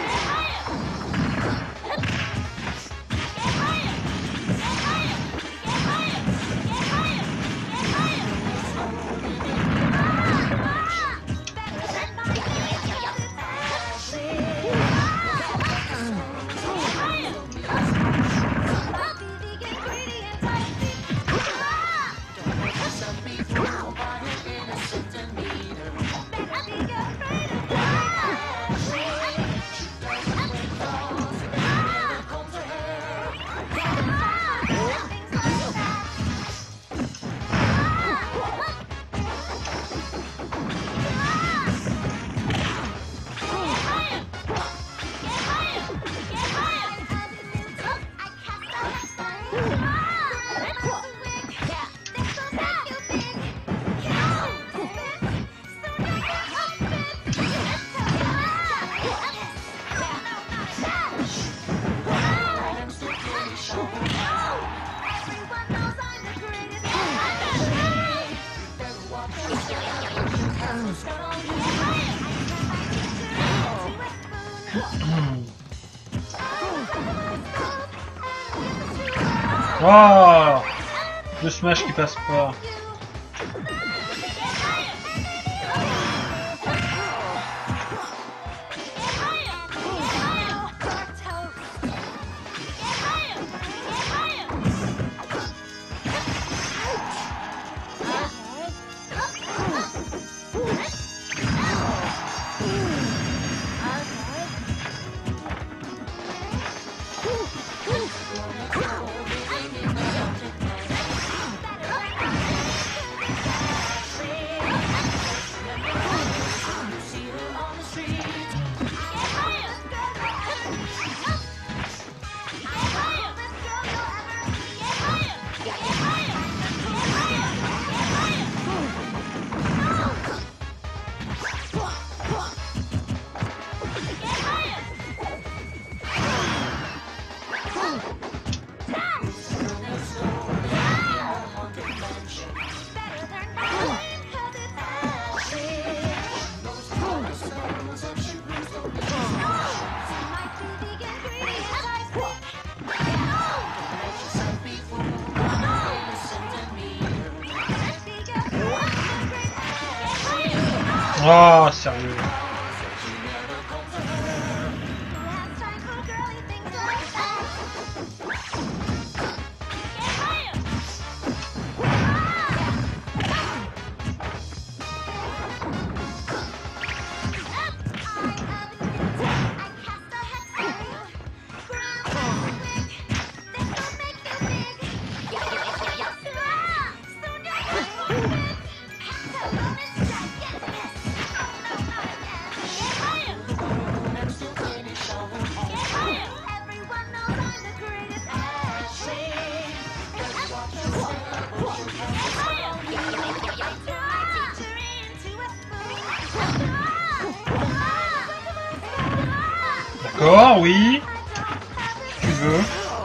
Oh, le smash qui passe pas. Oh, sérieux. D'accord, oui. Si tu veux.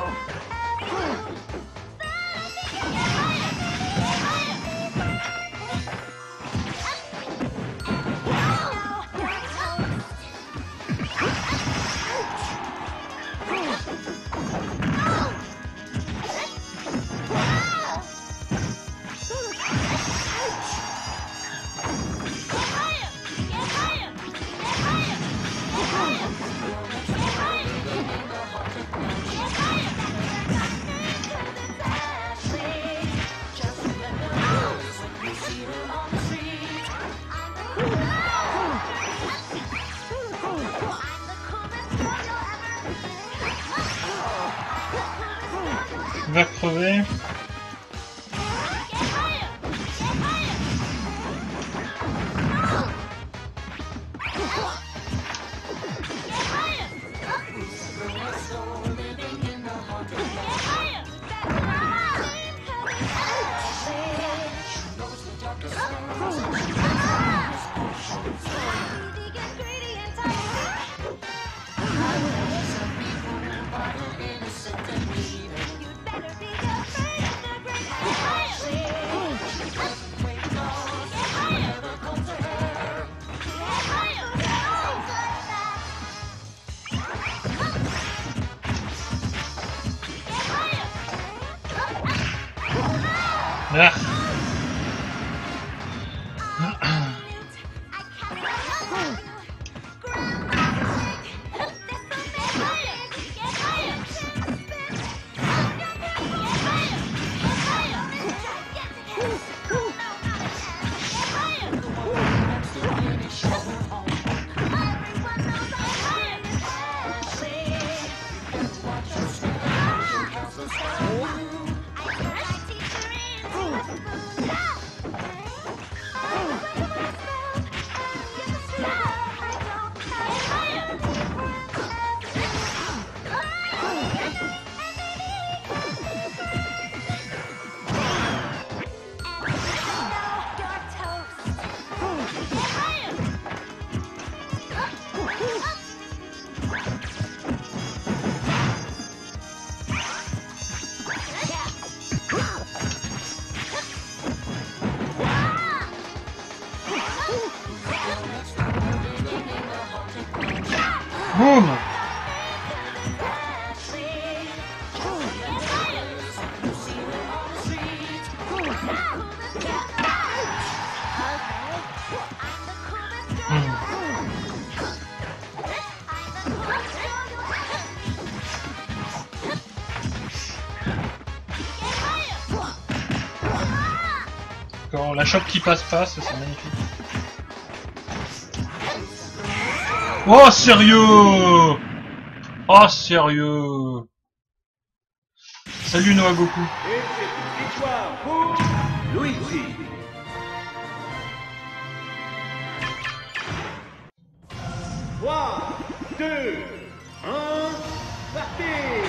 Va crever. Ah. Boum. D'accord, la chope qui passe pas, ça c'est magnifique. Oh sérieux! Oh sérieux! Salut Noah Goku. Et c'est une victoire pour Luigi. trois, deux, un, partez!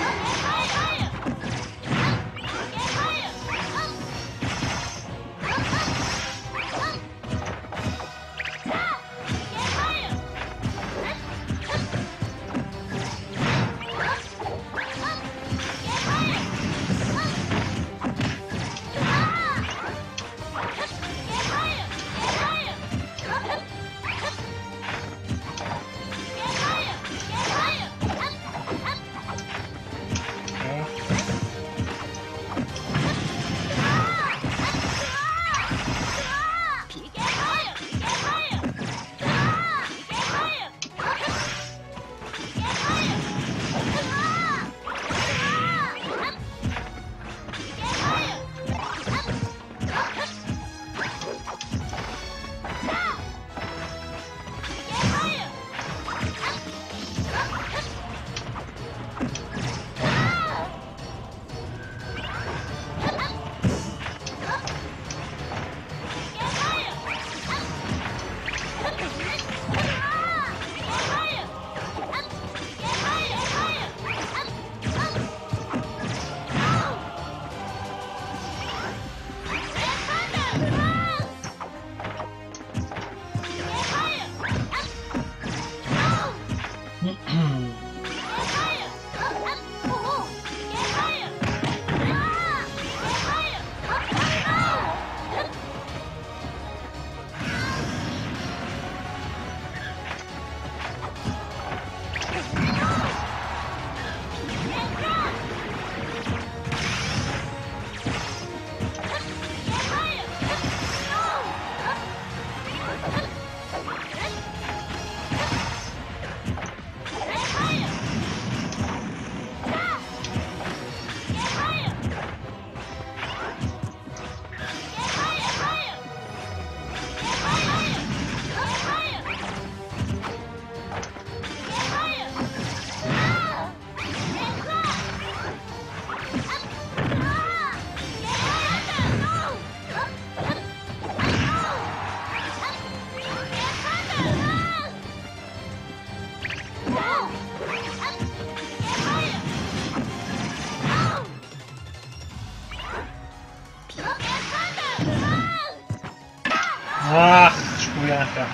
pouvais rien faire.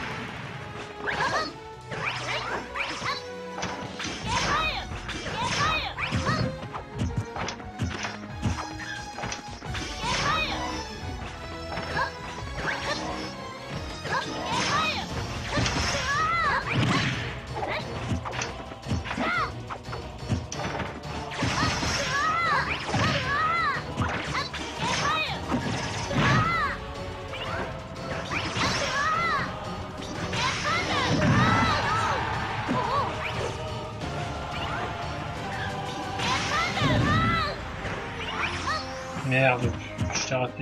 Merde, je t'ai raté.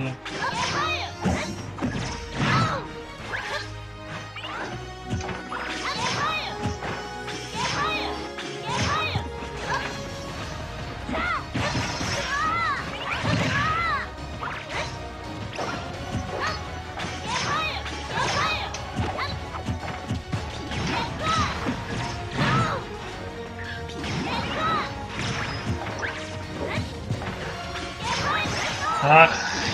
Ah.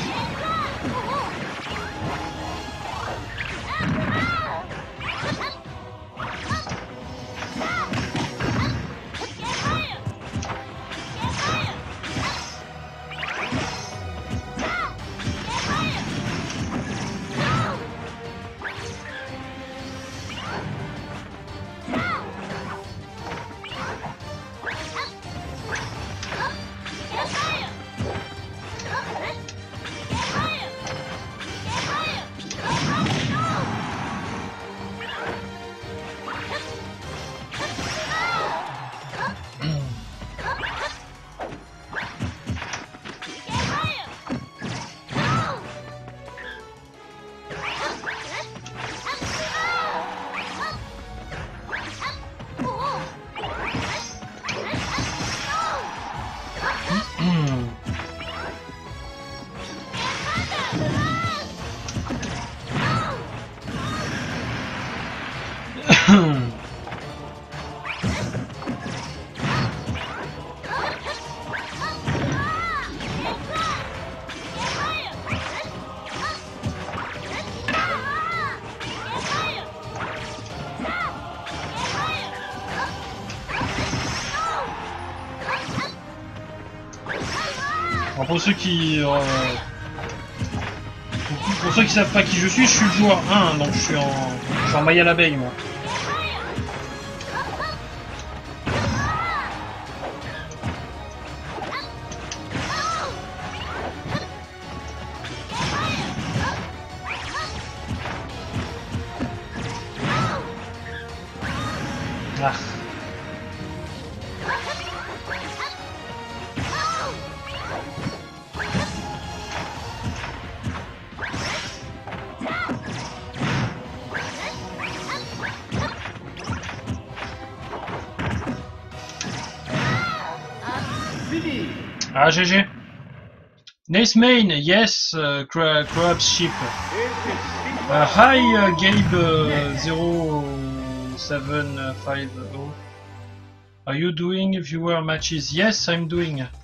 Alors pour ceux qui euh, pour, pour ceux qui savent pas qui je suis, je suis le joueur un, donc je suis en je suis en maille à l'abeille moi. Ah. Ah, G G. Nice main, yes, uh, cra crab ship. Uh, hi, uh, Gabe uh, zero seven five zero. Are you doing viewer matches? Yes, I'm doing.